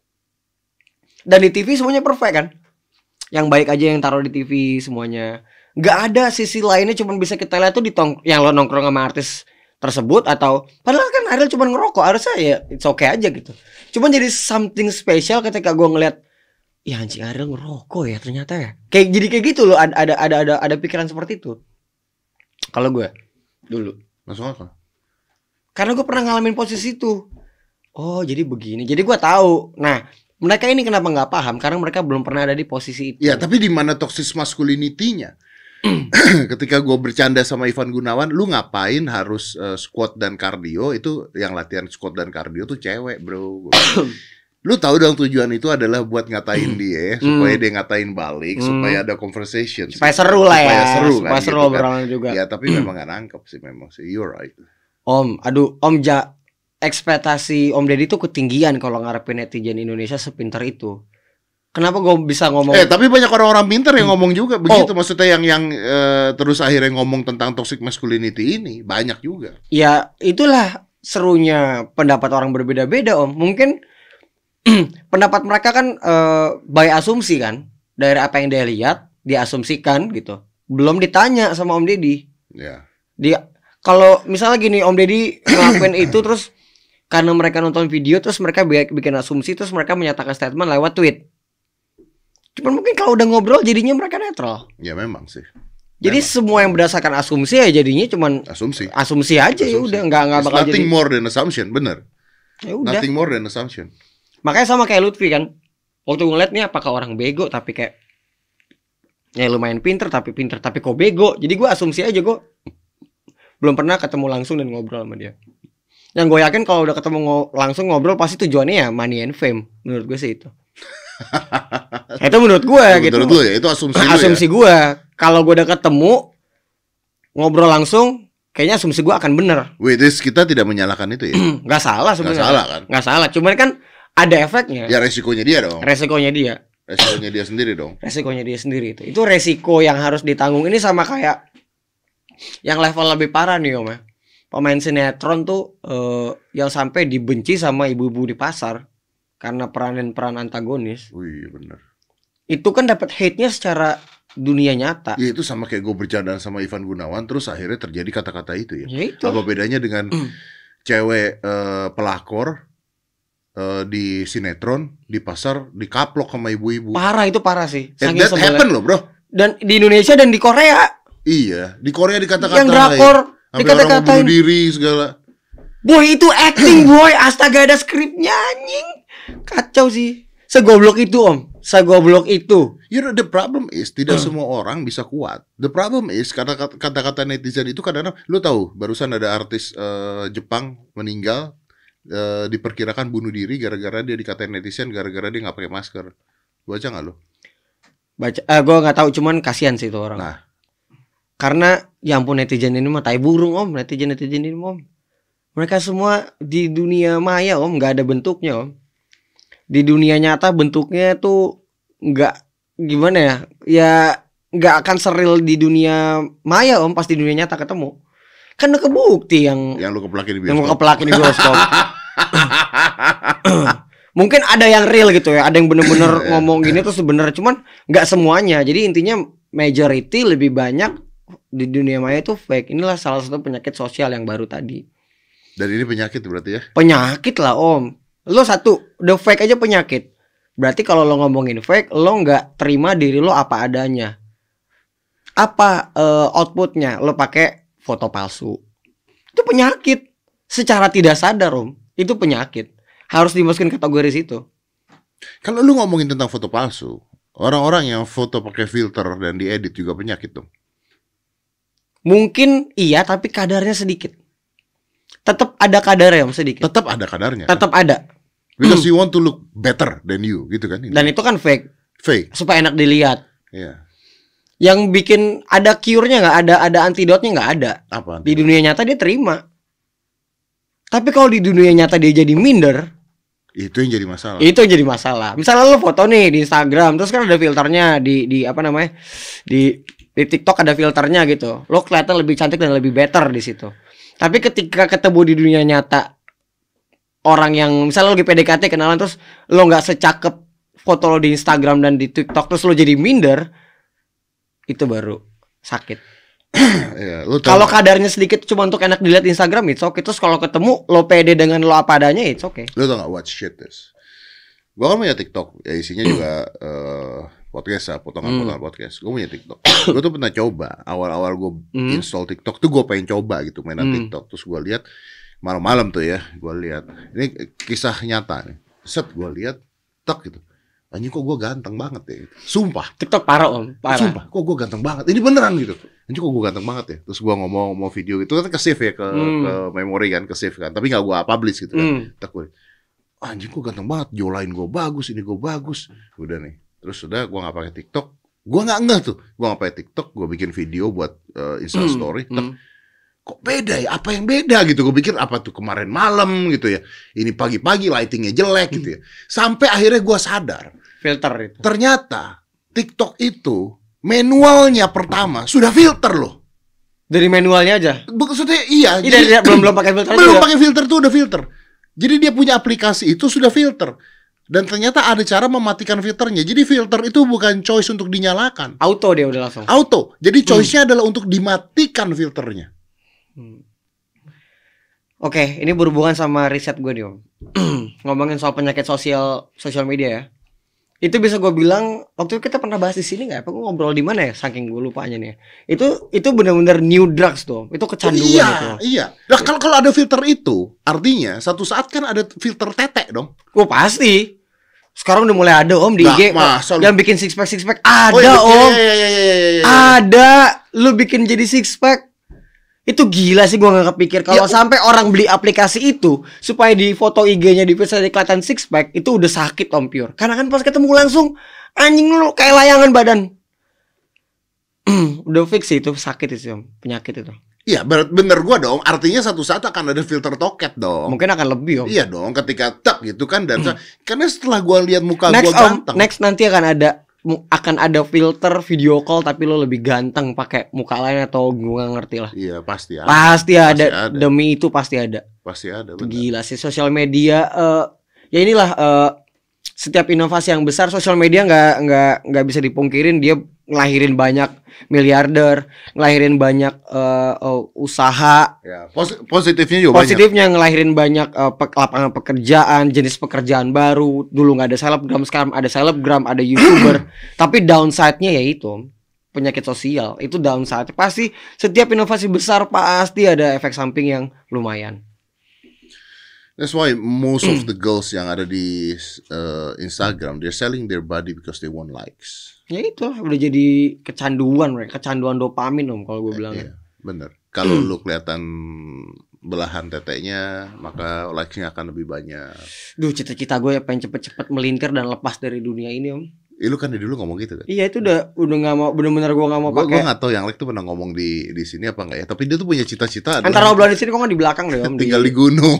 Dan di T V semuanya perfect kan. Yang baik aja yang taruh di T V semuanya. Nggak ada sisi lainnya, cuma bisa kita lihat tuh di tong yang lo nongkrong sama artis tersebut. Atau padahal kan Ariel cuma ngerokok, harusnya ya it's okay aja gitu. Cuma jadi something special ketika gue ngeliat, ya anjing Ariel ngerokok ya ternyata ya. Kayak jadi kayak gitu loh, ada ada ada ada, ada pikiran seperti itu. Kalau gue dulu. Masuk akal. Karena gue pernah ngalamin posisi itu. Oh jadi begini. Jadi gue tahu. Nah mereka ini kenapa nggak paham? Karena mereka belum pernah ada di posisi itu. Ya tapi di mana toxic masculinity-nya? Ketika gue bercanda sama Ivan Gunawan, lu ngapain harus uh, squat dan cardio? Itu yang latihan squat dan cardio tuh cewek bro. Lu tahu dong tujuan itu adalah buat ngatain dia, supaya dia ngatain balik, Hmm. supaya ada conversation, Supaya seru lah ya. supaya seru, Supaya kan, seru gitu kan. obrolan juga. Ya tapi memang gak nangkep sih memang sih. You're right. Om, aduh, Om ja, ekspektasi Om Deddy tuh ketinggian kalau ngarepin netizen Indonesia sepintar itu. Kenapa gue bisa ngomong? Eh tapi banyak orang-orang pintar yang ngomong juga begitu. Maksudnya yang yang eh, terus akhirnya ngomong tentang toxic masculinity ini banyak juga. Ya itulah serunya pendapat orang berbeda-beda Om. Mungkin pendapat mereka kan eh, by asumsi kan, dari apa yang dia lihat diasumsikan gitu. Belum ditanya sama Om Deddy. Ya. Dia kalau misalnya gini Om Deddy ngelakuin itu terus karena mereka nonton video terus mereka bikin asumsi terus mereka menyatakan statement lewat tweet. Cuman mungkin kalau udah ngobrol jadinya mereka netral. Ya memang sih. Jadi memang. semua yang berdasarkan asumsi ya jadinya cuman Asumsi. asumsi aja ya udah nggak nggak It's bakal nothing jadi. more than assumption, bener. Ya udah. Nothing more than assumption. Makanya sama kayak Lutfi kan. Waktu ngeliat nih apakah orang bego tapi kayak ya lumayan pinter tapi pinter tapi kok bego. Jadi gue asumsi aja gue belum pernah ketemu langsung dan ngobrol sama dia. Yang gue yakin kalau udah ketemu ngo- langsung ngobrol pasti tujuannya ya money and fame. Menurut gue sih itu. Itu menurut gue gitu. Menurut lu ya, itu asumsi lu Asumsi ya. gue. Kalau gue udah ketemu ngobrol langsung, kayaknya asumsi gue akan bener. Wait, this kita tidak menyalahkan itu ya. Nggak salah sebenarnya. Nggak salah kan? Nggak salah. Cuman kan ada efeknya. Ya resikonya dia dong. Resikonya dia. Resikonya dia sendiri dong. Resikonya dia sendiri itu. Itu resiko yang harus ditanggung. Ini sama kayak yang level lebih parah nih Om ya. Pemain sinetron tuh eh, yang sampai dibenci sama ibu-ibu di pasar karena peranan-peran antagonis. Wih, bener. Itu kan dapat hate-nya secara dunia nyata. Ya itu sama kayak gue bercandaan sama Ivan Gunawan, terus akhirnya terjadi kata-kata itu ya. Ya itu. Apa bedanya dengan cewek eh, pelakor eh, di sinetron, di pasar, dikaplok sama ibu-ibu. Parah itu parah sih. And Saking that sebelnya. happen loh bro. Dan di Indonesia dan di Korea. Iya, di Korea dikata-katain. Yang drakor Sampai orang mau dikata-katain. bunuh diri segala. Boy itu acting boy. Astaga ada skripnya anjing. Kacau sih. Segoblok itu Om. Segoblok itu. You know, the problem is tidak Hmm. semua orang bisa kuat. The problem is karena kata- kata-kata netizen itu kadang-kadang, lu tahu barusan ada artis eh, Jepang meninggal, eh, diperkirakan bunuh diri gara-gara dia dikatain netizen gara-gara dia nggak pakai masker. Baca nggak lu? baca, eh, gue nggak tahu, cuman kasihan sih itu orang. Nah, karena ya ampun, netizen ini mah tai burung om, netizen netizen ini om. Mereka semua di dunia maya om, nggak ada bentuknya om. Di dunia nyata bentuknya tuh nggak, gimana ya, ya nggak akan seril di dunia maya om, pas di dunia nyata ketemu. Kan udah kebukti yang yang lu keplakin di yang bioskop. keplakin di bioskop. Mungkin ada yang real gitu ya, ada yang bener-bener ngomong gini tuh sebenarnya, cuman nggak semuanya. Jadi intinya majority lebih banyak di dunia maya itu fake. Inilah salah satu penyakit sosial yang baru tadi. Dan ini penyakit berarti ya? Penyakit lah om. Lo satu, udah fake aja penyakit. Berarti kalau lo ngomongin fake, lo nggak terima diri lo apa adanya. Apa uh, outputnya? Lo pakai foto palsu. Itu penyakit. Secara tidak sadar om, itu penyakit. Harus dimasukin kategori situ. Kalau lu ngomongin tentang foto palsu, orang-orang yang foto pakai filter dan diedit juga penyakit dong. Mungkin iya, tapi kadarnya sedikit. Tetap ada kadarnya om, sedikit. Tetap ada kadarnya. Tetap kan? ada. Because you want to look better than you, gitu kan? Dan itu kan fake. Fake. Supaya enak dilihat. Iya. Yang bikin ada cure-nya nggak ada, ada antidotnya nggak ada. Apa? Di dunia nyata dia terima. Tapi kalau di dunia nyata dia jadi minder, itu yang jadi masalah. Itu yang jadi masalah. Misalnya lo foto nih di Instagram, terus kan ada filternya di di apa namanya? Di di TikTok ada filternya gitu. Lo kelihatan lebih cantik dan lebih better di situ. Tapi ketika ketemu di dunia nyata, orang yang misalnya lo lagi P D K T kenalan, terus lo nggak secakep foto lo di Instagram dan di TikTok, terus lo jadi minder, itu baru sakit. Ya, kalau kadarnya sedikit cuma untuk enak dilihat di Instagram, it's okay. Terus kalau ketemu lo pede dengan lo apa adanya, it's okay. Lo tau gak what shit is? Gua kan punya TikTok, ya isinya juga uh, podcast lah, potongan-potongan hmm. podcast. Gue punya TikTok. Gue tuh pernah coba awal-awal gue hmm. install TikTok tuh gue pengen coba gitu mainan hmm. TikTok. Terus gue lihat malam-malam tuh ya, gue lihat ini kisah nyata nih. Set gue lihat, tak gitu. Anjing kok gue ganteng banget ya gitu. Sumpah TikTok parah om, parah. Sumpah kok gue ganteng banget. Ini beneran gitu. Anjing kok gue ganteng banget ya. Terus gue ngomong mau video itu kan ke save ya ke, hmm. ke memori kan, ke save kan. Tapi gak gue publish gitu kan. Hmm. Tak gue, anjing kok ganteng banget. Jolain gue bagus, ini gue bagus. Udah nih. Terus udah gue gak pakai TikTok. Gue gak ngeh tuh. Gue gak pakai TikTok. Gue bikin video buat uh, Insta Story. Hmm. Tak, kok beda ya? Apa yang beda gitu? Gue pikir apa tuh kemarin malam gitu ya. Ini pagi-pagi lightingnya jelek gitu ya. Sampai akhirnya gue sadar. Filter itu. Ternyata TikTok itu manualnya pertama sudah filter loh. Dari manualnya aja. Maksudnya iya. Jadi, jadi belum belum pakai filter. Belum pakai filter tuh udah filter. Jadi dia punya aplikasi itu sudah filter. Dan ternyata ada cara mematikan filternya. Jadi filter itu bukan choice untuk dinyalakan. Auto dia udah langsung. Auto. Jadi choice-nya hmm. adalah untuk dimatikan filternya. Hmm. Oke, ini berhubungan sama riset gue nih om. Ngomongin soal penyakit sosial sosial media ya. Itu bisa gue bilang waktu itu kita pernah bahas di sini nggak? Apa gue ngobrol di mana ya? Saking gue lupanya nih. Itu itu benar-benar new drugs tuh. Itu kecanduan oh, iya, gitu. Iya. Nah kalau kalau ada filter itu, artinya satu saat kan ada filter tetek dong. Oh pasti. Sekarang udah mulai ada om di nah, I G. Masa, yang bikin six pack six pack ada oh, iya, om. Iya, iya, iya, iya, iya, iya. Ada. Lu bikin jadi six pack. Itu gila sih, gue gak kepikir kalau ya, sampai orang beli aplikasi itu supaya di foto I G-nya di bisa kelihatan six pack, itu udah sakit om pure. Karena kan pas ketemu langsung anjing lu kayak layangan badan. Udah fix sih itu sakit itu om, penyakit itu. Iya bener gue dong. Artinya satu saat akan ada filter toket dong. Mungkin akan lebih om. Iya dong, ketika tak gitu kan. Dan karena setelah gue lihat muka gue Om, ganteng, next nanti akan ada akan ada filter video call tapi lo lebih ganteng pakai muka lain atau gue gak ngerti lah. Iya pasti ada. Pasti ada. Pasti ada. Demi itu pasti ada. Pasti ada. Bener. Gila sih sosial media. Uh, ya inilah uh, setiap inovasi yang besar sosial media nggak nggak nggak bisa dipungkirin dia ngelahirin banyak miliarder, ngelahirin banyak uh, uh, usaha. Ya, pos- positifnya juga Positifnya banyak. Ngelahirin banyak uh, pe- lapangan pekerjaan, jenis pekerjaan baru. Dulu nggak ada selebgram, sekarang ada selebgram, ada YouTuber. Tapi downside-nya ya itu penyakit sosial. Itu downside. Pasti setiap inovasi besar pasti ada efek samping yang lumayan. That's why most of the girls yang ada di uh, Instagram, they're selling their body because they want likes. Ya itu udah jadi kecanduan mereka, kecanduan dopamin om kalau gue bilang. Iya, bener. Kalau lu kelihatan belahan teteknya, maka likes-nya akan lebih banyak. Duh, cita-cita gue ya pengen cepet-cepet melintir dan lepas dari dunia ini om. Eh, lu kan dari dulu ngomong gitu kan? Iya itu udah udah nggak mau, bener-bener gue nggak mau Gue pakai. gue nggak tahu yang Lek tuh pernah ngomong di di sini apa enggak ya? Tapi dia tuh punya cita-cita Antara obrolan di sini kok nggak di belakang deh om. tinggal di, di gunung.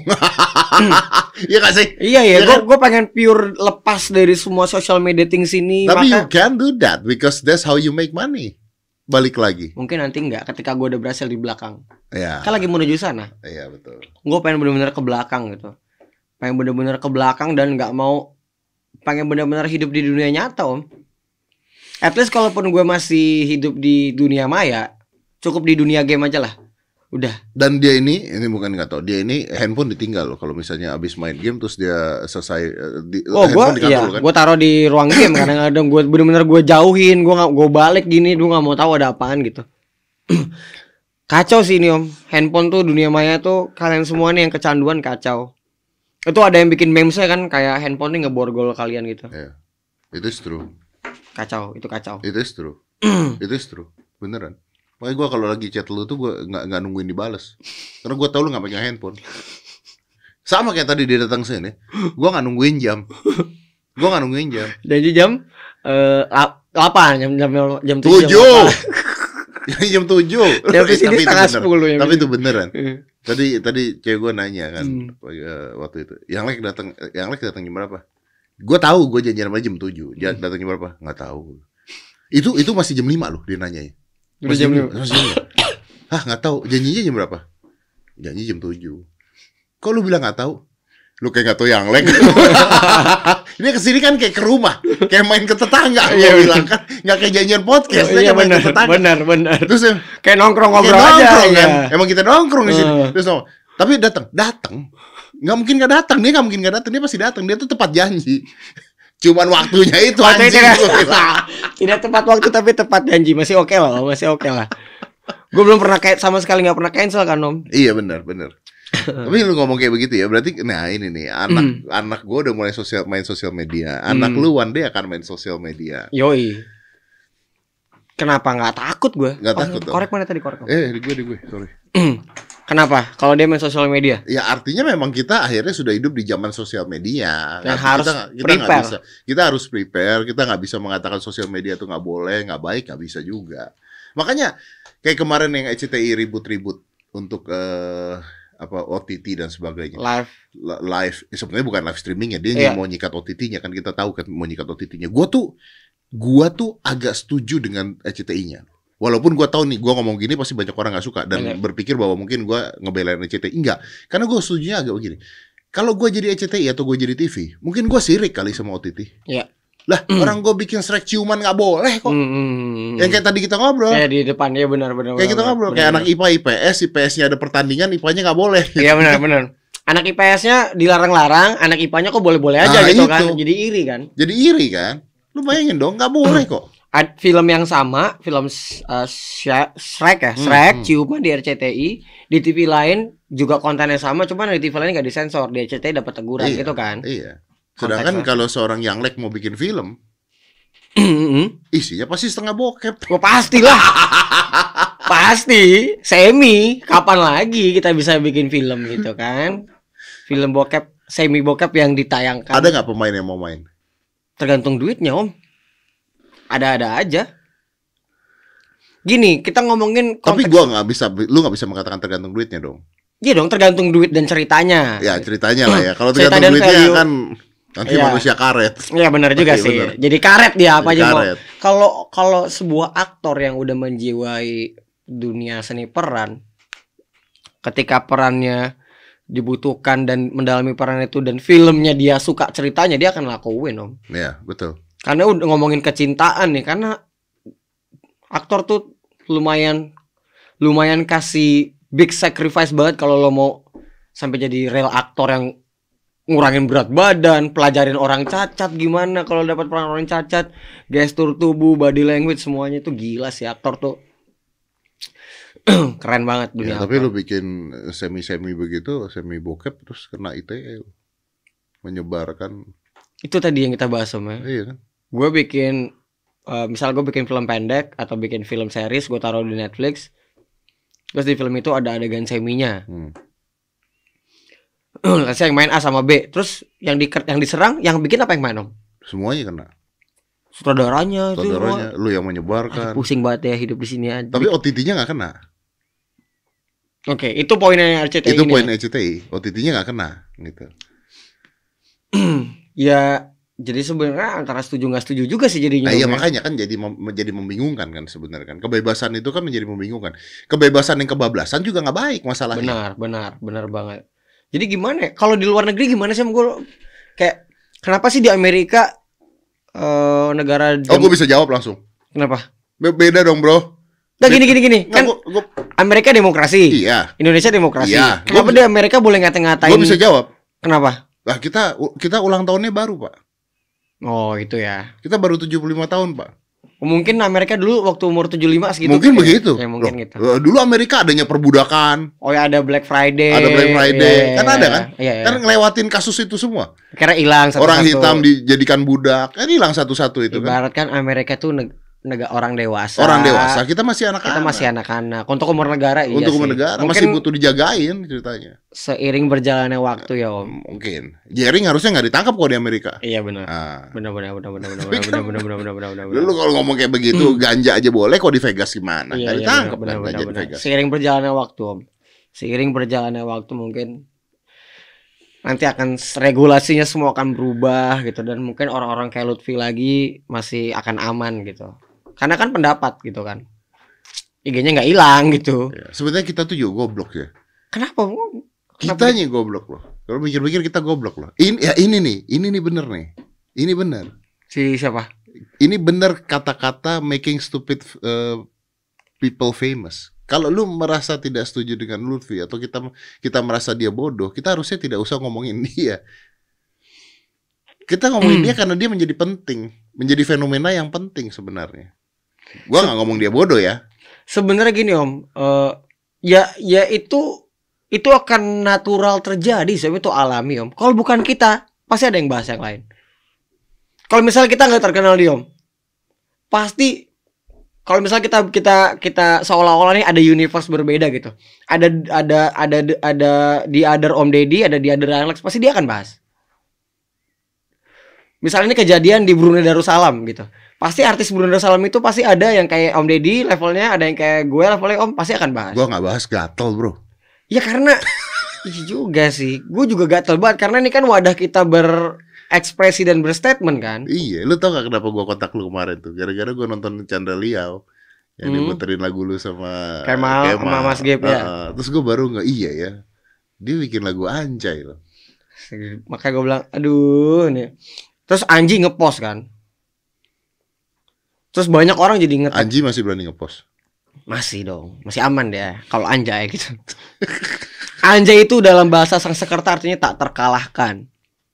Iya gak sih? Iya ya, ya gue kan? gue pengen pure lepas dari semua social media things ini. Tapi maka... you can do that because that's how you make money. Balik lagi. Mungkin nanti enggak ketika gue udah berhasil di belakang. Iya. Kan lagi menuju sana. Iya betul. Gue pengen bener-bener ke belakang gitu. Pengen bener-bener ke belakang dan nggak mau, pengen bener-bener hidup di dunia nyata om. At least kalaupun gue masih hidup di dunia maya, cukup di dunia game aja lah. Udah. Dan dia ini, ini bukan nggak tahu, dia ini handphone ditinggal loh. Kalau misalnya abis main game terus dia selesai di, oh gue iya, kan? Gue taruh di ruang game. Kadang-kadang gue bener-bener gue jauhin, gue nggak, gue balik gini, gue nggak mau tahu ada apaan gitu. Kacau sih ini om, handphone tuh dunia maya tuh kalian semua nih yang kecanduan kacau. Itu ada yang bikin memesnya kan kayak handphone nih ngeborgol kalian gitu. Yeah. It is true. Kacau, itu kacau. It is true. It is true. Beneran. Makanya gue kalau lagi chat lu tuh gue nggak nggak nungguin dibales. Karena gue tahu lu nggak pegang handphone. Sama kayak tadi dia datang sini, gue nggak nungguin jam. Gue nggak nungguin jam. Jadi jam eh delapan, jam jam jam tujuh. Jam tujuh. Tapi sini setengah sepuluh ya. Tapi itu beneran. Tadi tadi cewek gue nanya kan hmm. waktu itu. Yang Lek datang, yang Lek datang jam berapa? Gue tahu gue janjian sama jam tujuh. Dia datang jam berapa? Nggak tahu. Itu itu masih jam lima loh dia nanya. Masih jam lima. Masih jam lima. Hah, nggak tahu. Janjinya jam berapa? Janji jam tujuh. Kok lu bilang nggak tahu? Lu kayak nggak tahu yang Lek. Dia kesini kan kayak ke rumah, kayak main ke tetangga. Iya bilang kan, nggak kayak janjian podcast. Oh, iya benar, benar, benar. Terus kayak nongkrong ngobrol aja. Nongkrong, kan? Iya. Emang kita nongkrong di sini. Uh. Terus no, tapi datang, datang. Nggak mungkin nggak datang, dia nggak mungkin nggak datang, dia pasti datang. Dia tuh tepat janji. Cuman waktunya itu anjing. Tidak, tidak tepat waktu tapi tepat janji. Masih oke okay lah, masih oke okay lah. Gue belum pernah kayak sama sekali nggak pernah cancel kan om. Iya benar, benar. Tapi lu ngomong kayak begitu ya, berarti nah ini nih anak mm. anak gue udah mulai sosial main sosial media. Anak mm. lu one day akan main sosial media. Yoi. Kenapa nggak takut gue? Nggak oh, takut. Korek mana tadi korek? Eh di gue di gue sorry. Kenapa? Kalau dia main sosial media? Ya artinya memang kita akhirnya sudah hidup di zaman sosial media. Yang harus kita, kita prepare. Bisa, kita harus prepare. Kita nggak bisa mengatakan sosial media itu nggak boleh, nggak baik, nggak bisa juga. Makanya kayak kemarin yang R C T I ribut-ribut untuk uh, apa O T T dan sebagainya. Live, live. Ya, sebenarnya bukan live streaming ya. Dia yeah. mau nyikat O T T-nya kan kita tahu kan mau nyikat O T T-nya. Gua tuh, gua tuh agak setuju dengan R C T I-nya. Walaupun gue tahu nih, gue ngomong gini pasti banyak orang nggak suka dan banyak. Berpikir bahwa mungkin gue ngebelain R C T I. Enggak, karena gue setujunya agak begini. Kalau gue jadi R C T I atau gue jadi T V, mungkin gue sirik kali sama O T T. Iya. Lah, mm. orang gue bikin strike ciuman nggak boleh kok. Mm, mm, Yang kayak tadi kita ngobrol. Kayak di depan ya benar-benar. Kayak kita ngobrol. Benar, kayak benar. Anak I P A I P S, I P S-nya ada pertandingan, I P A-nya nggak boleh. Iya benar-benar. Anak I P S-nya dilarang-larang, anak I P A-nya kok boleh-boleh aja nah, gitu itu. Kan. Jadi iri kan. Jadi iri kan. Lu bayangin dong, nggak boleh kok. Film yang sama, film uh, Shrek ya, Shrek, hmm, ciuman di R C T I, di T V lain juga kontennya sama, cuman di T V lain nggak disensor, di R C T I dapat teguran iya, gitu kan. Iya. Sedangkan kalau seorang yang Lek mau bikin film, isinya pasti setengah bokep. Oh, pastilah, pasti, semi. Kapan lagi kita bisa bikin film gitu kan? Film bokep, semi bokep yang ditayangkan. Ada nggak pemain yang mau main? Tergantung duitnya om. Ada-ada aja. Gini, kita ngomongin konteks... Tapi gua nggak bisa, lu nggak bisa mengatakan tergantung duitnya dong. Iya dong, tergantung duit dan ceritanya. Ya ceritanya lah ya. Kalau tergantung duitnya value, kan nanti ya. Manusia karet. Iya benar juga sih. Bener. Jadi karet dia apa Jadi aja mau. Kalau kalau sebuah aktor yang udah menjiwai dunia seni peran, ketika perannya dibutuhkan dan mendalami peran itu dan filmnya dia suka ceritanya, dia akan lakuin om. Iya betul. Karena udah ngomongin kecintaan nih, karena aktor tuh lumayan lumayan kasih big sacrifice banget kalau lo mau sampai jadi real aktor yang ngurangin berat badan, pelajarin orang cacat gimana kalau dapat peran orang cacat, gestur tubuh, body language semuanya itu gila sih aktor tuh. Keren banget dunia. Ya, tapi lu bikin semi-semi begitu, semi bokep terus kena I T E menyebarkan. Itu tadi yang kita bahas sama. Iya kan? Gue bikin uh, misal gue bikin film pendek atau bikin film series, gue taruh di Netflix. Terus di film itu ada adegan seminya. Hmm. Saya yang main A sama B. Terus yang di yang diserang, yang bikin apa yang main om? Semuanya kena. Sutradaranya itu. Saudaranya, Wah. lu yang menyebarkan. Pusing banget ya hidup di sini aja. Tapi O T T-nya nggak kena. Oke, itu poinnya R C T I. Itu ini poin ya? R C T I. O T T-nya nggak kena, gitu. Ya, jadi sebenarnya antara setuju nggak setuju juga sih jadinya. Nah, iya ya. makanya kan jadi mem- menjadi membingungkan kan sebenarnya kan. Kebebasan itu kan menjadi membingungkan. Kebebasan yang kebablasan juga nggak baik masalahnya. Benar, benar, benar banget. Jadi gimana ya? Kalau di luar negeri gimana sih? Gue kayak kenapa sih di Amerika eh, negara Oh, gue bisa jawab langsung. Kenapa? Be- Beda dong, bro. Nah gini gini gini Nggak, kan gua- gua- Amerika demokrasi, iya. Indonesia demokrasi. Iya. Kenapa Gua di Amerika boleh ngata-ngatain? Gue bisa jawab. Kenapa? Lah kita kita ulang tahunnya baru, Pak. Oh itu ya. Kita baru tujuh puluh lima tahun, Pak. Mungkin Amerika dulu waktu umur tujuh puluh lima segitu. Mungkin ya? begitu. Ya mungkin Loh, gitu. eh, Dulu Amerika adanya perbudakan, Oh ya ada Black Friday. ada Black Friday. Iya, Kan ada kan? Iya, iya. Kan ngelewatin kasus itu semua. Kira hilang satu-satu. Orang hitam dijadikan budak. Kan hilang satu-satu itu kan. Ibarat kan Amerika tuh neg- negara orang dewasa. Orang dewasa, kita masih anak-anak. Kita masih anak-anak. Untuk umur negara iya Untuk sih. umur negara Mungkin masih butuh dijagain ceritanya. seiring berjalannya waktu ya Om. Mungkin. Jering harusnya nggak ditangkap kok di Amerika. Iya benar. Nah. Benar benar benar benar benar Tapi benar kan- benar benar benar benar benar. Lu kalau ngomong kayak begitu, ganja aja boleh kok di Vegas gimana? Iya, Nggak iya, ditangkap benar, kan benar, ganja di benar. Vegas. Seiring berjalannya waktu Om. Seiring berjalannya waktu mungkin nanti akan regulasinya semua akan berubah gitu dan mungkin orang-orang kayak Lutfi lagi masih akan aman gitu. Karena kan pendapat gitu kan. I G-nya nggak hilang gitu. Ya, sebenarnya kita tuh juga goblok ya. Kenapa? Kenapa? Kitanya goblok loh. Kalau mikir-mikir kita goblok loh. Ini ya ini nih, ini nih bener nih. Ini bener. Si siapa? Ini bener kata-kata making stupid uh, people famous. Kalau lu merasa tidak setuju dengan Lutfi atau kita kita merasa dia bodoh, kita harusnya tidak usah ngomongin dia. Kita ngomongin Hmm. dia karena dia menjadi penting, menjadi fenomena yang penting sebenarnya. Gua nggak ngomong dia bodoh ya. Sebenarnya gini Om, eh, ya ya itu itu akan natural terjadi, sebenarnya itu alami Om. Kalau bukan kita, pasti ada yang bahas yang lain. Kalau misalnya kita nggak terkenal di Om, pasti kalau misalnya kita kita kita seolah-olah nih ada universe berbeda gitu. Ada ada ada ada di other Om Deddy, ada di other Alex, pasti dia akan bahas. Misalnya ini kejadian di Brunei Darussalam gitu. Pasti artis Brunei Darussalam itu pasti ada yang kayak Om Deddy levelnya, ada yang kayak gue levelnya Om, pasti akan bahas. Gua nggak bahas gatel bro. Ya karena iya juga sih. Gue juga gatel banget karena ini kan wadah kita berekspresi dan berstatement kan. Iya, lu tau gak kenapa gua kontak lu kemarin tuh? Gara-gara gua nonton Chandra Liao yang Hmm. diputerin lagu lu sama Kemal, sama Mas Gep, ya. Uh, terus gua baru nggak iya ya. Dia bikin lagu Anjay loh. Makanya gue bilang, aduh nih. Terus Anji ngepost kan. Terus banyak orang jadi ngetek. Anji masih berani ngepost. Masih dong, masih aman deh kalau Anjay gitu. Anjay itu dalam bahasa Sanskerta artinya tak terkalahkan.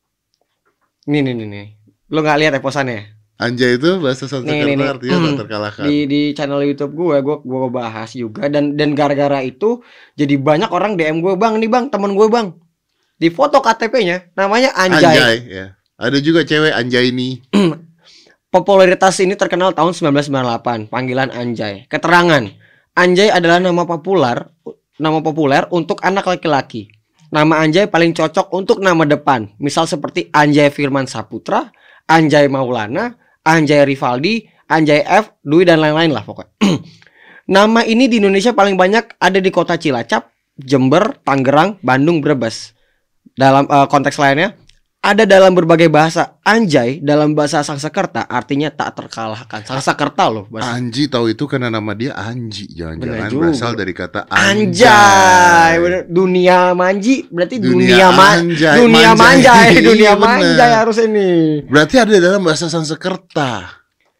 Nih nih nih nih. Lo nggak lihat ya posannya? Anjay itu bahasa Nih, nih, nih. Sanskerta artinya tak Hmm. terkalahkan. Di di channel YouTube gue, gue gue bahas juga dan dan gara-gara itu jadi banyak orang D M gue, bang nih bang temen gue bang, di foto K T P-nya namanya Anjay. Anjay ya. Ada juga cewek Anjay ini. Popularitas ini terkenal tahun sembilan belas sembilan puluh delapan, panggilan Anjay. Keterangan, Anjay adalah nama populer, nama populer untuk anak laki-laki. Nama Anjay paling cocok untuk nama depan, misal seperti Anjay Firman Saputra, Anjay Maulana, Anjay Rivaldi, Anjay F, Dwi dan lain-lain lah pokoknya. Nama ini di Indonesia paling banyak ada di kota Cilacap, Jember, Tangerang, Bandung, Brebes. Dalam uh, konteks lainnya, ada dalam berbagai bahasa. Anjay dalam bahasa Sanskerta artinya tak terkalahkan. Sanskerta loh bahasa. Anji tahu itu karena nama dia Anji. Bener Jangan-jangan juga. berasal dari kata Anjay, Anjay. bener. Dunia manji berarti Dunia dunia, ma anjay, dunia manjay. manjay, dunia Iya, bener. manjay harus ini. Berarti ada dalam bahasa Sanskerta.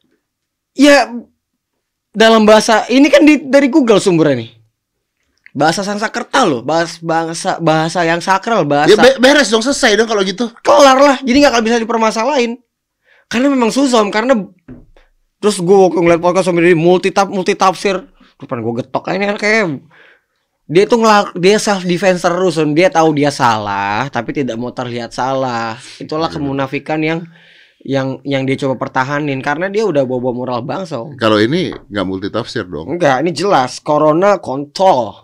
Ya dalam bahasa ini kan di, dari Google sumbernya nih. Bahasa Sanskerta loh, bahasa bahasa bahasa yang sakral, bahasa Ya be- beres dong, selesai dong kalau gitu. kelar lah. Jadi nggak akan bisa dipermasalahin. Karena memang susah Om, karena terus gue waktu ngeliat podcast sama dia multi tap multi tafsir, depan gue getok ini kayak dia tuh ngelak, dia self defense terus Om. Dia tahu dia salah tapi tidak mau terlihat salah. Itulah kemunafikan yang yang yang dia coba pertahanin karena dia udah bawa moral bangsa Om. Kalau ini nggak multi tafsir dong. Enggak, ini jelas corona kontrol.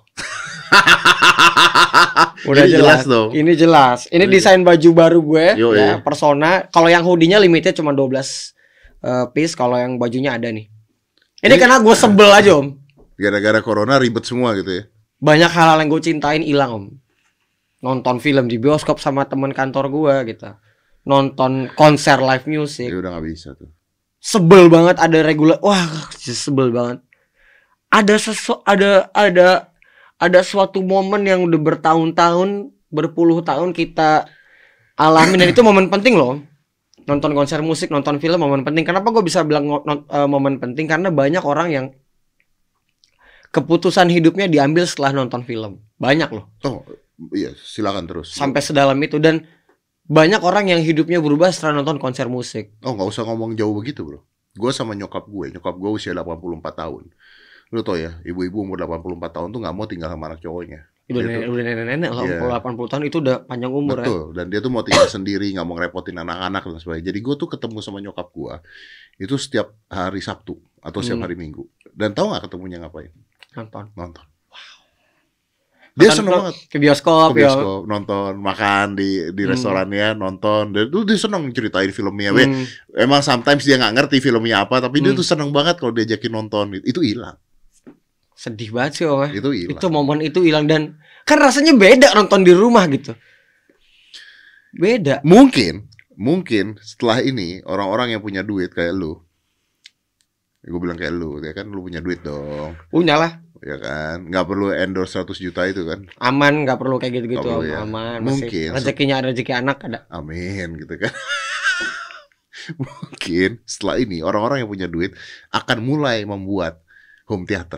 Udah Ini jelas jelas, dong. Ini jelas. Ini desain baju baru gue Yo, ya, eh. Persona. Kalau yang hoodie-nya limitnya cuma dua belas uh, piece kalau yang bajunya ada nih. Ini, Ini karena gue sebel aja om. Gara-gara corona ribet semua gitu ya. Banyak hal-hal yang gue cintain hilang om. Nonton film di bioskop sama temen kantor gue gitu. Nonton konser live music. Ya udah gak bisa tuh. Sebel banget ada regular. Wah sebel banget. Ada sesu ada ada ada suatu momen yang udah bertahun-tahun, berpuluh tahun kita alamin dan itu momen penting loh. Nonton konser musik, nonton film momen penting. Kenapa gue bisa bilang uh, momen penting? Karena banyak orang yang keputusan hidupnya diambil setelah nonton film. Banyak loh. Oh, iya, silakan terus. Sampai sedalam itu dan banyak orang yang hidupnya berubah setelah nonton konser musik. Oh, nggak usah ngomong jauh begitu, bro. Gue sama nyokap gue, nyokap gue usia delapan puluh empat tahun. Lu tau ya, ibu-ibu umur delapan puluh empat tahun tuh nggak mau tinggal sama anak cowoknya. Udah nenek, udah nenek-nenek lah, yeah. delapan puluh tahun itu udah panjang umur. Betul, ya. Dan dia tuh mau tinggal sendiri, nggak mau ngerepotin anak-anak dan sebagainya. Jadi gue tuh ketemu sama nyokap gue itu setiap hari Sabtu atau setiap hmm. hari Minggu. Dan tau nggak ketemunya ngapain? Nonton. Nonton. Wow. Dia Nonton seneng banget. Ke bioskop, ke bioskop ya. Nonton, makan di di hmm. restorannya, nonton. Dan tuh dia seneng ceritain filmnya. Hmm. Emang sometimes dia nggak ngerti filmnya apa, tapi hmm. dia tuh seneng banget kalau diajakin nonton. Itu hilang. Sedih banget sih om. Itu hilang. Itu momen itu hilang dan kan rasanya beda nonton di rumah gitu. Beda. Mungkin, mungkin setelah ini orang-orang yang punya duit kayak lu. Gue bilang kayak lu, ya kan lu punya duit dong. Punya lah. Ya kan, nggak perlu endorse seratus juta itu kan. Aman, nggak perlu kayak gitu-gitu om. Ya. Aman. Mungkin rezekinya ada, rezeki anak ada. Amin gitu kan. Mungkin setelah ini orang-orang yang punya duit akan mulai membuat home theater.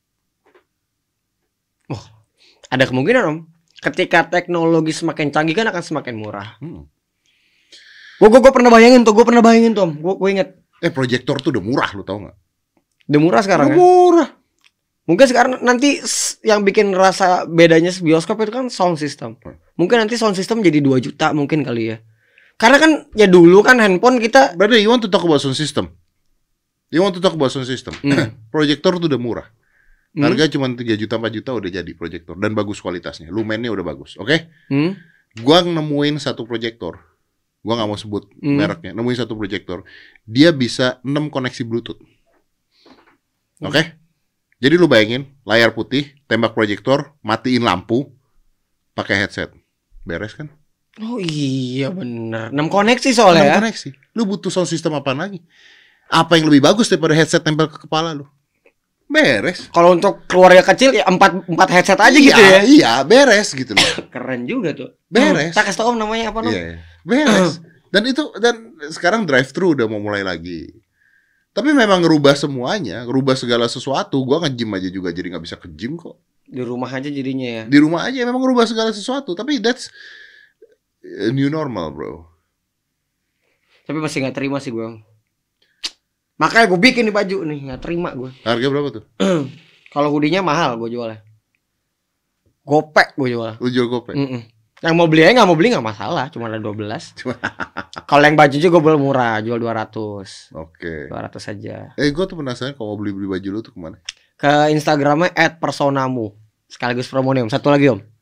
Oh, ada kemungkinan om. Ketika teknologi semakin canggih kan akan semakin murah. Hmm. Gue gue pernah bayangin tuh, gue pernah bayangin tuh om. Gue gue inget. Eh proyektor tuh udah murah, lu tau nggak? Udah murah sekarang. Udah ya? Murah. Mungkin sekarang nanti yang bikin rasa bedanya bioskop itu kan sound system. Mungkin nanti sound system jadi dua juta mungkin kali ya. Karena kan ya dulu kan handphone kita. Brother, you want to talk about sound system? You want to talk about sound system? Hmm. Proyektor tuh udah murah. Harga hmm. cuma tiga juta empat juta udah jadi proyektor dan bagus kualitasnya. Lumennya udah bagus, oke? Okay? Hmm. Gua nemuin satu proyektor. Gua nggak mau sebut hmm. mereknya. Nemuin satu proyektor. Dia bisa enam koneksi Bluetooth. Oke? Okay? Jadi lu bayangin, layar putih, tembak proyektor, matiin lampu, pakai headset. Beres kan? Oh iya bener. enam koneksi soalnya ya. enam koneksi. Lu butuh sound system apaan lagi? Apa yang lebih bagus daripada headset tempel ke kepala lu? Beres. Kalau untuk keluarga kecil ya empat empat headset aja iya, gitu ya. Iya, beres gitu loh. Keren juga tuh. Beres. Tak kasih tau om namanya apa nom? Iya, beres. Dan itu dan sekarang drive thru udah mau mulai lagi. Tapi memang ngerubah semuanya, ngerubah segala sesuatu. Gua nge-gym aja juga jadi nggak bisa ke gym kok. Di rumah aja jadinya ya. Di rumah aja memang ngerubah segala sesuatu. Tapi that's new normal, bro. Tapi masih nggak terima sih gue. Makanya gue bikin nih baju nih, nggak terima gue. Harga berapa tuh? Kalau hoodie-nya mahal gue jualnya. Gopek gue jual. Lu jual gopek? Mm-mm. Yang mau beli aja nggak mau beli nggak masalah, cuma ada dua belas. Kalau yang baju juga gue murah, jual dua ratus. Oke. Okay. dua ratus aja. Eh gue tuh penasaran kalau mau beli-beli baju lu tuh kemana? Ke Instagramnya at personamu. Sekaligus promo nih om. Satu lagi om.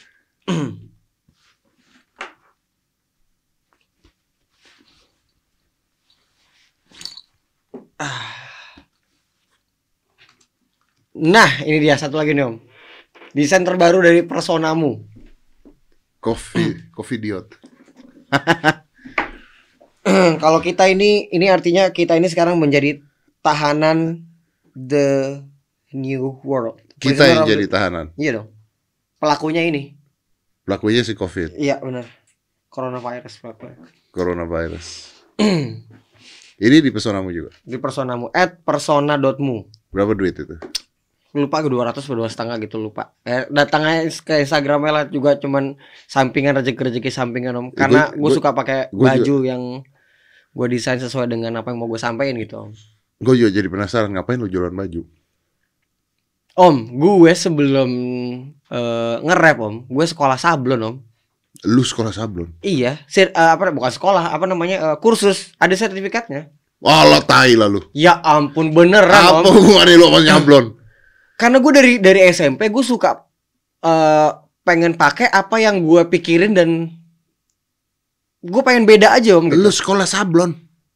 Nah ini dia satu lagi nih om. Desain terbaru dari personamu. Coffee, coffee diot. Kalau kita ini, ini artinya kita ini sekarang menjadi tahanan the new world. Kita yang jadi tahanan. Iya dong. Pelakunya ini. Pelakunya si COVID. Iya benar. Coronavirus pelakunya. Coronavirus. Ini di personamu juga. Di personamu at persona dot mu. Berapa duit itu? Lupa gue dua ratus atau dua setengah gitu lupa. Eh, datang aja ke Instagramnya lah juga cuman sampingan rezeki-rezeki sampingan om. Karena gue suka pakai baju juga yang gue desain sesuai dengan apa yang mau gue sampaikan gitu om. Gue juga jadi penasaran ngapain lu jualan baju. Om, gue sebelum uh, nge-rap om, gue sekolah sablon om. Lu sekolah sablon? Iya, sir, uh, apa bukan sekolah, apa namanya uh, kursus, ada sertifikatnya. Walah tai lah lu. Ya ampun beneran apa om. Apa hubungannya lu sama sablon? Karena gue dari dari S M P gue suka uh, pengen pakai apa yang gue pikirin dan gue pengen beda aja om. Gitu. Lu sekolah sablon?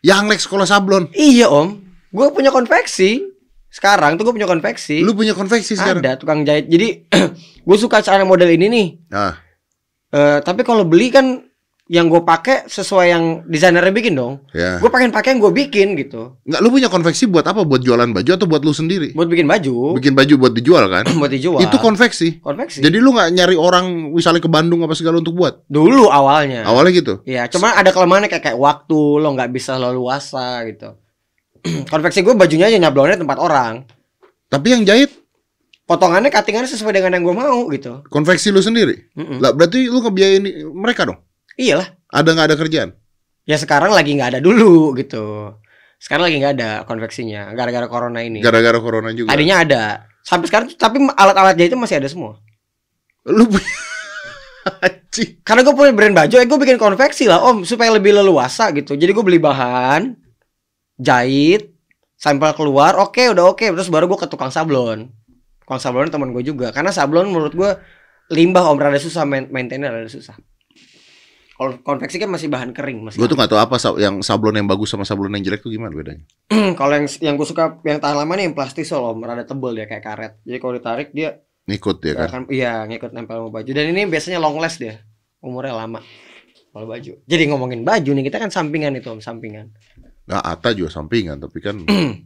Yang Lex sekolah sablon. Iya om, gue punya konveksi. Sekarang tuh gue punya konveksi. Lu punya konveksi sekarang? Ada tukang jahit. Jadi gue suka celana model ini nih. Nah. Uh, tapi kalau beli kan yang gue pakai sesuai yang desainernya bikin dong. Ya. Gue pengen pakai yang gue bikin gitu. Nggak, lu punya konveksi buat apa? Buat jualan baju atau buat lu sendiri? Buat bikin baju. Bikin baju buat dijual kan? Buat dijual. Itu konveksi. Konveksi. Jadi lu nggak nyari orang misalnya ke Bandung apa segala untuk buat? Dulu awalnya. Awalnya gitu. Iya, cuma ada kelemahannya kayak kayak waktu lo nggak bisa leluasa gitu. Konveksi gue bajunya aja nyablonnya tempat orang. Tapi yang jahit potongannya, cuttingannya sesuai dengan yang gue mau gitu. konveksi lu sendiri. Mm-mm. Lah berarti lu ngebiayain mereka dong? Iyalah. Ada nggak ada kerjaan? Ya sekarang lagi nggak ada dulu gitu. Sekarang lagi nggak ada konveksinya gara-gara corona ini. Gara-gara corona juga. Tadinya ada. Sampai sekarang tapi alat-alat jahit itu masih ada semua. Lu punya Anjing. Karena gue punya brand baju, eh gue bikin konveksi lah om supaya lebih leluasa gitu. Jadi gue beli bahan, jahit, sampel keluar, oke okay, udah oke, okay. Terus baru gue ke tukang sablon. Tukang sablon teman gue juga. Karena sablon menurut gue limbah om, rada susah maintainnya, rada susah. Kalau konveksi kan masih bahan kering, masih. Gue tuh nggak tahu apa yang sablon yang bagus sama sablon yang jelek tuh gimana bedanya. Kalau yang yang gue suka yang tahan lama nih yang plastisol om, rada tebel dia kayak karet. Jadi kalau ditarik dia ngikut ya kan? akan, iya ngikut nempel sama baju. Dan ini biasanya long last dia, umurnya lama. Kalau baju. Jadi ngomongin baju nih, kita kan sampingan itu om, sampingan. Nah, Atta juga sampingan tapi kan.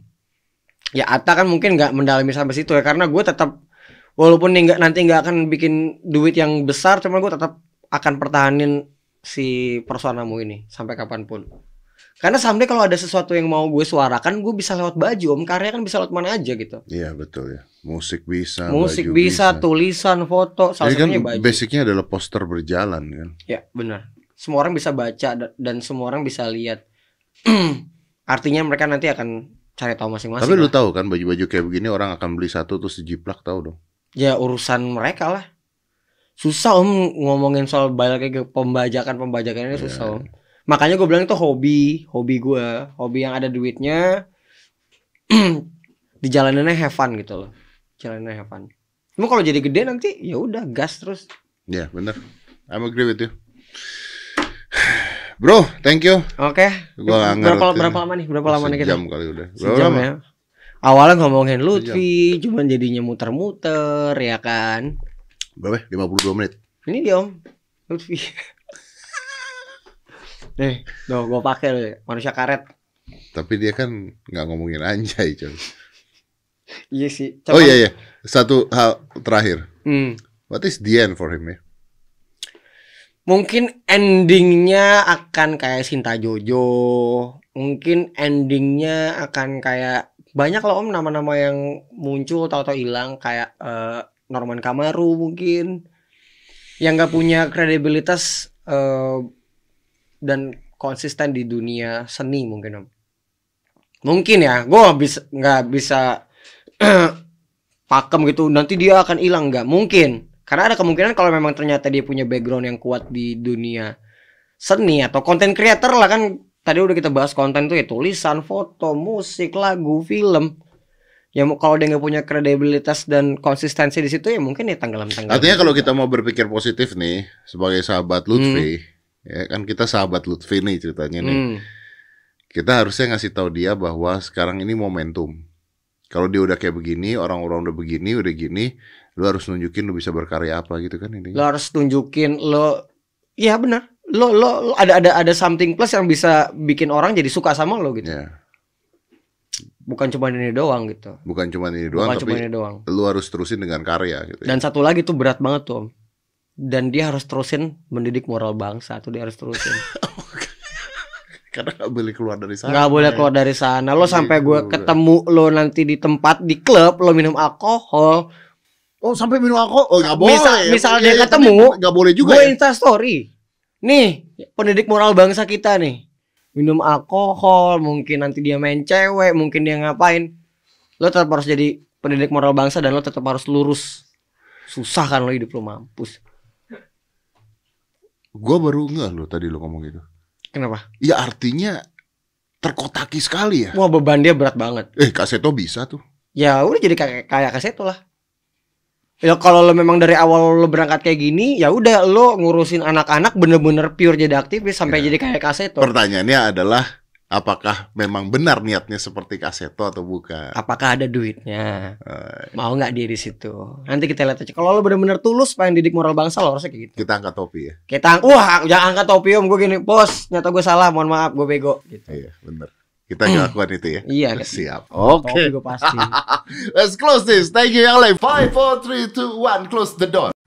Ya Atta kan mungkin nggak mendalami sampai situ ya, karena gue tetap walaupun nih nggak nanti nggak akan bikin duit yang besar, cuma gue tetap akan pertahanin si personamu ini sampai kapanpun. Karena someday kalau ada sesuatu yang mau gue suarakan, gue bisa lewat baju om. Karya kan bisa lewat mana aja gitu. Iya betul ya. Musik bisa, musik baju bisa, bisa, tulisan, foto, salah jadi kan satunya baju. basicnya adalah poster berjalan kan. Ya benar. Semua orang bisa baca dan semua orang bisa lihat. Artinya mereka nanti akan cari tahu masing-masing. Tapi lah. lu tahu kan baju-baju kayak begini orang akan beli satu terus dijiplak, tahu dong. Ya urusan mereka lah. Susah om ngomongin soal balik ke pembajakan-pembajakan ini susah om. Makanya gue bilang itu hobi, hobi gue, hobi yang ada duitnya, dijalaninnya have fun gitu loh, jalaninnya have fun. Cuma kalau jadi gede nanti ya udah gas terus. Ya yeah, benar, I'm agree with you. Bro, thank you. Oke. Okay. Gua berapa berapa lama nih? Berapa lama nih kita? Sejam kali udah. Berapa Sejam lama? Ya. Awalnya ngomongin Lutfi, cuman jadinya muter-muter ya kan. Berapa? lima puluh dua menit. Ini dia om, Lutfi. Nih, tuh gue pakai loh, manusia karet. Tapi dia kan nggak ngomongin anjay, coy. Iya sih. Cuman, oh iya iya, satu hal terakhir. Hmm. What is the end for him ya? Mungkin endingnya akan kayak Sinta Jojo. Mungkin endingnya akan kayak banyak loh om nama-nama yang muncul tahu-tahu hilang kayak uh, Norman Kamaru mungkin yang nggak punya kredibilitas. Uh, dan konsisten di dunia seni mungkin om. Mungkin ya, gue nggak bisa nggak bisa pakem gitu. Nanti dia akan hilang nggak? Mungkin, karena ada kemungkinan kalau memang ternyata dia punya background yang kuat di dunia seni atau konten creator lah kan. Tadi udah kita bahas konten tuh ya tulisan, foto, musik, lagu, film. Ya kalau dia nggak punya kredibilitas dan konsistensi di situ ya mungkin ya tenggelam-tenggelam. Artinya kalau kita mau berpikir positif nih sebagai sahabat Lutfi. Hmm. Ya kan kita sahabat Lutfi nih ceritanya nih. Hmm. Kita harusnya ngasih tahu dia bahwa sekarang ini momentum. Kalau dia udah kayak begini, orang-orang udah begini, udah gini, lu harus nunjukin lu bisa berkarya apa gitu kan ini. Lu harus tunjukin lo, iya benar. Lo, lo lo ada ada ada something plus yang bisa bikin orang jadi suka sama lo gitu. Yeah. Bukan cuma ini doang gitu. Bukan cuma ini doang, Bukan tapi ini doang. Lu harus terusin dengan karya gitu. Dan ya. Satu lagi tuh berat banget tuh om. Dan dia harus terusin mendidik moral bangsa tuh dia harus terusin. Karena gak boleh keluar dari sana. Gak boleh keluar dari sana. Lo sampai gue ketemu lo nanti di tempat di klub lo minum alkohol. Oh sampai minum alkohol? Oh gak boleh. Misal, ya. misal ya, dia ya, ketemu, gak boleh juga. Gue ya? Insta story. Nih pendidik moral bangsa kita nih. Minum alkohol, mungkin nanti dia main cewek, mungkin dia ngapain. Lo tetap harus jadi pendidik moral bangsa dan lo tetap harus lurus. Susah kan lo hidup lo mampus. Gue baru ngeh lo tadi lo ngomong gitu. Kenapa? Ya artinya terkotaki sekali ya. Wah beban dia berat banget. Eh Kaseto bisa tuh. Ya udah jadi kayak kayak Kaseto lah. Ya kalau lo memang dari awal lo berangkat kayak gini, ya udah lo ngurusin anak-anak bener-bener pure jadi aktivis sampai ya. Jadi kayak Kaseto. Pertanyaannya adalah apakah memang benar niatnya seperti Kak Seto atau bukan. Apakah ada duitnya? Uh, Mau nggak dia di situ? Nanti kita lihat aja. Kalau lo benar-benar tulus pengen didik moral bangsa, lo harusnya kayak gitu. Kita angkat topi ya. Kita, wah jangan angkat topi om, gue gini, bos, nyata gue salah, mohon maaf, gue bego. Gitu. Iya, benar. Kita lakukan itu ya. Iya. Siap. Oke. Okay. Gue pasti. Let's close this. Thank you, Yang Lain. Five, four, three, two, one. Close the door.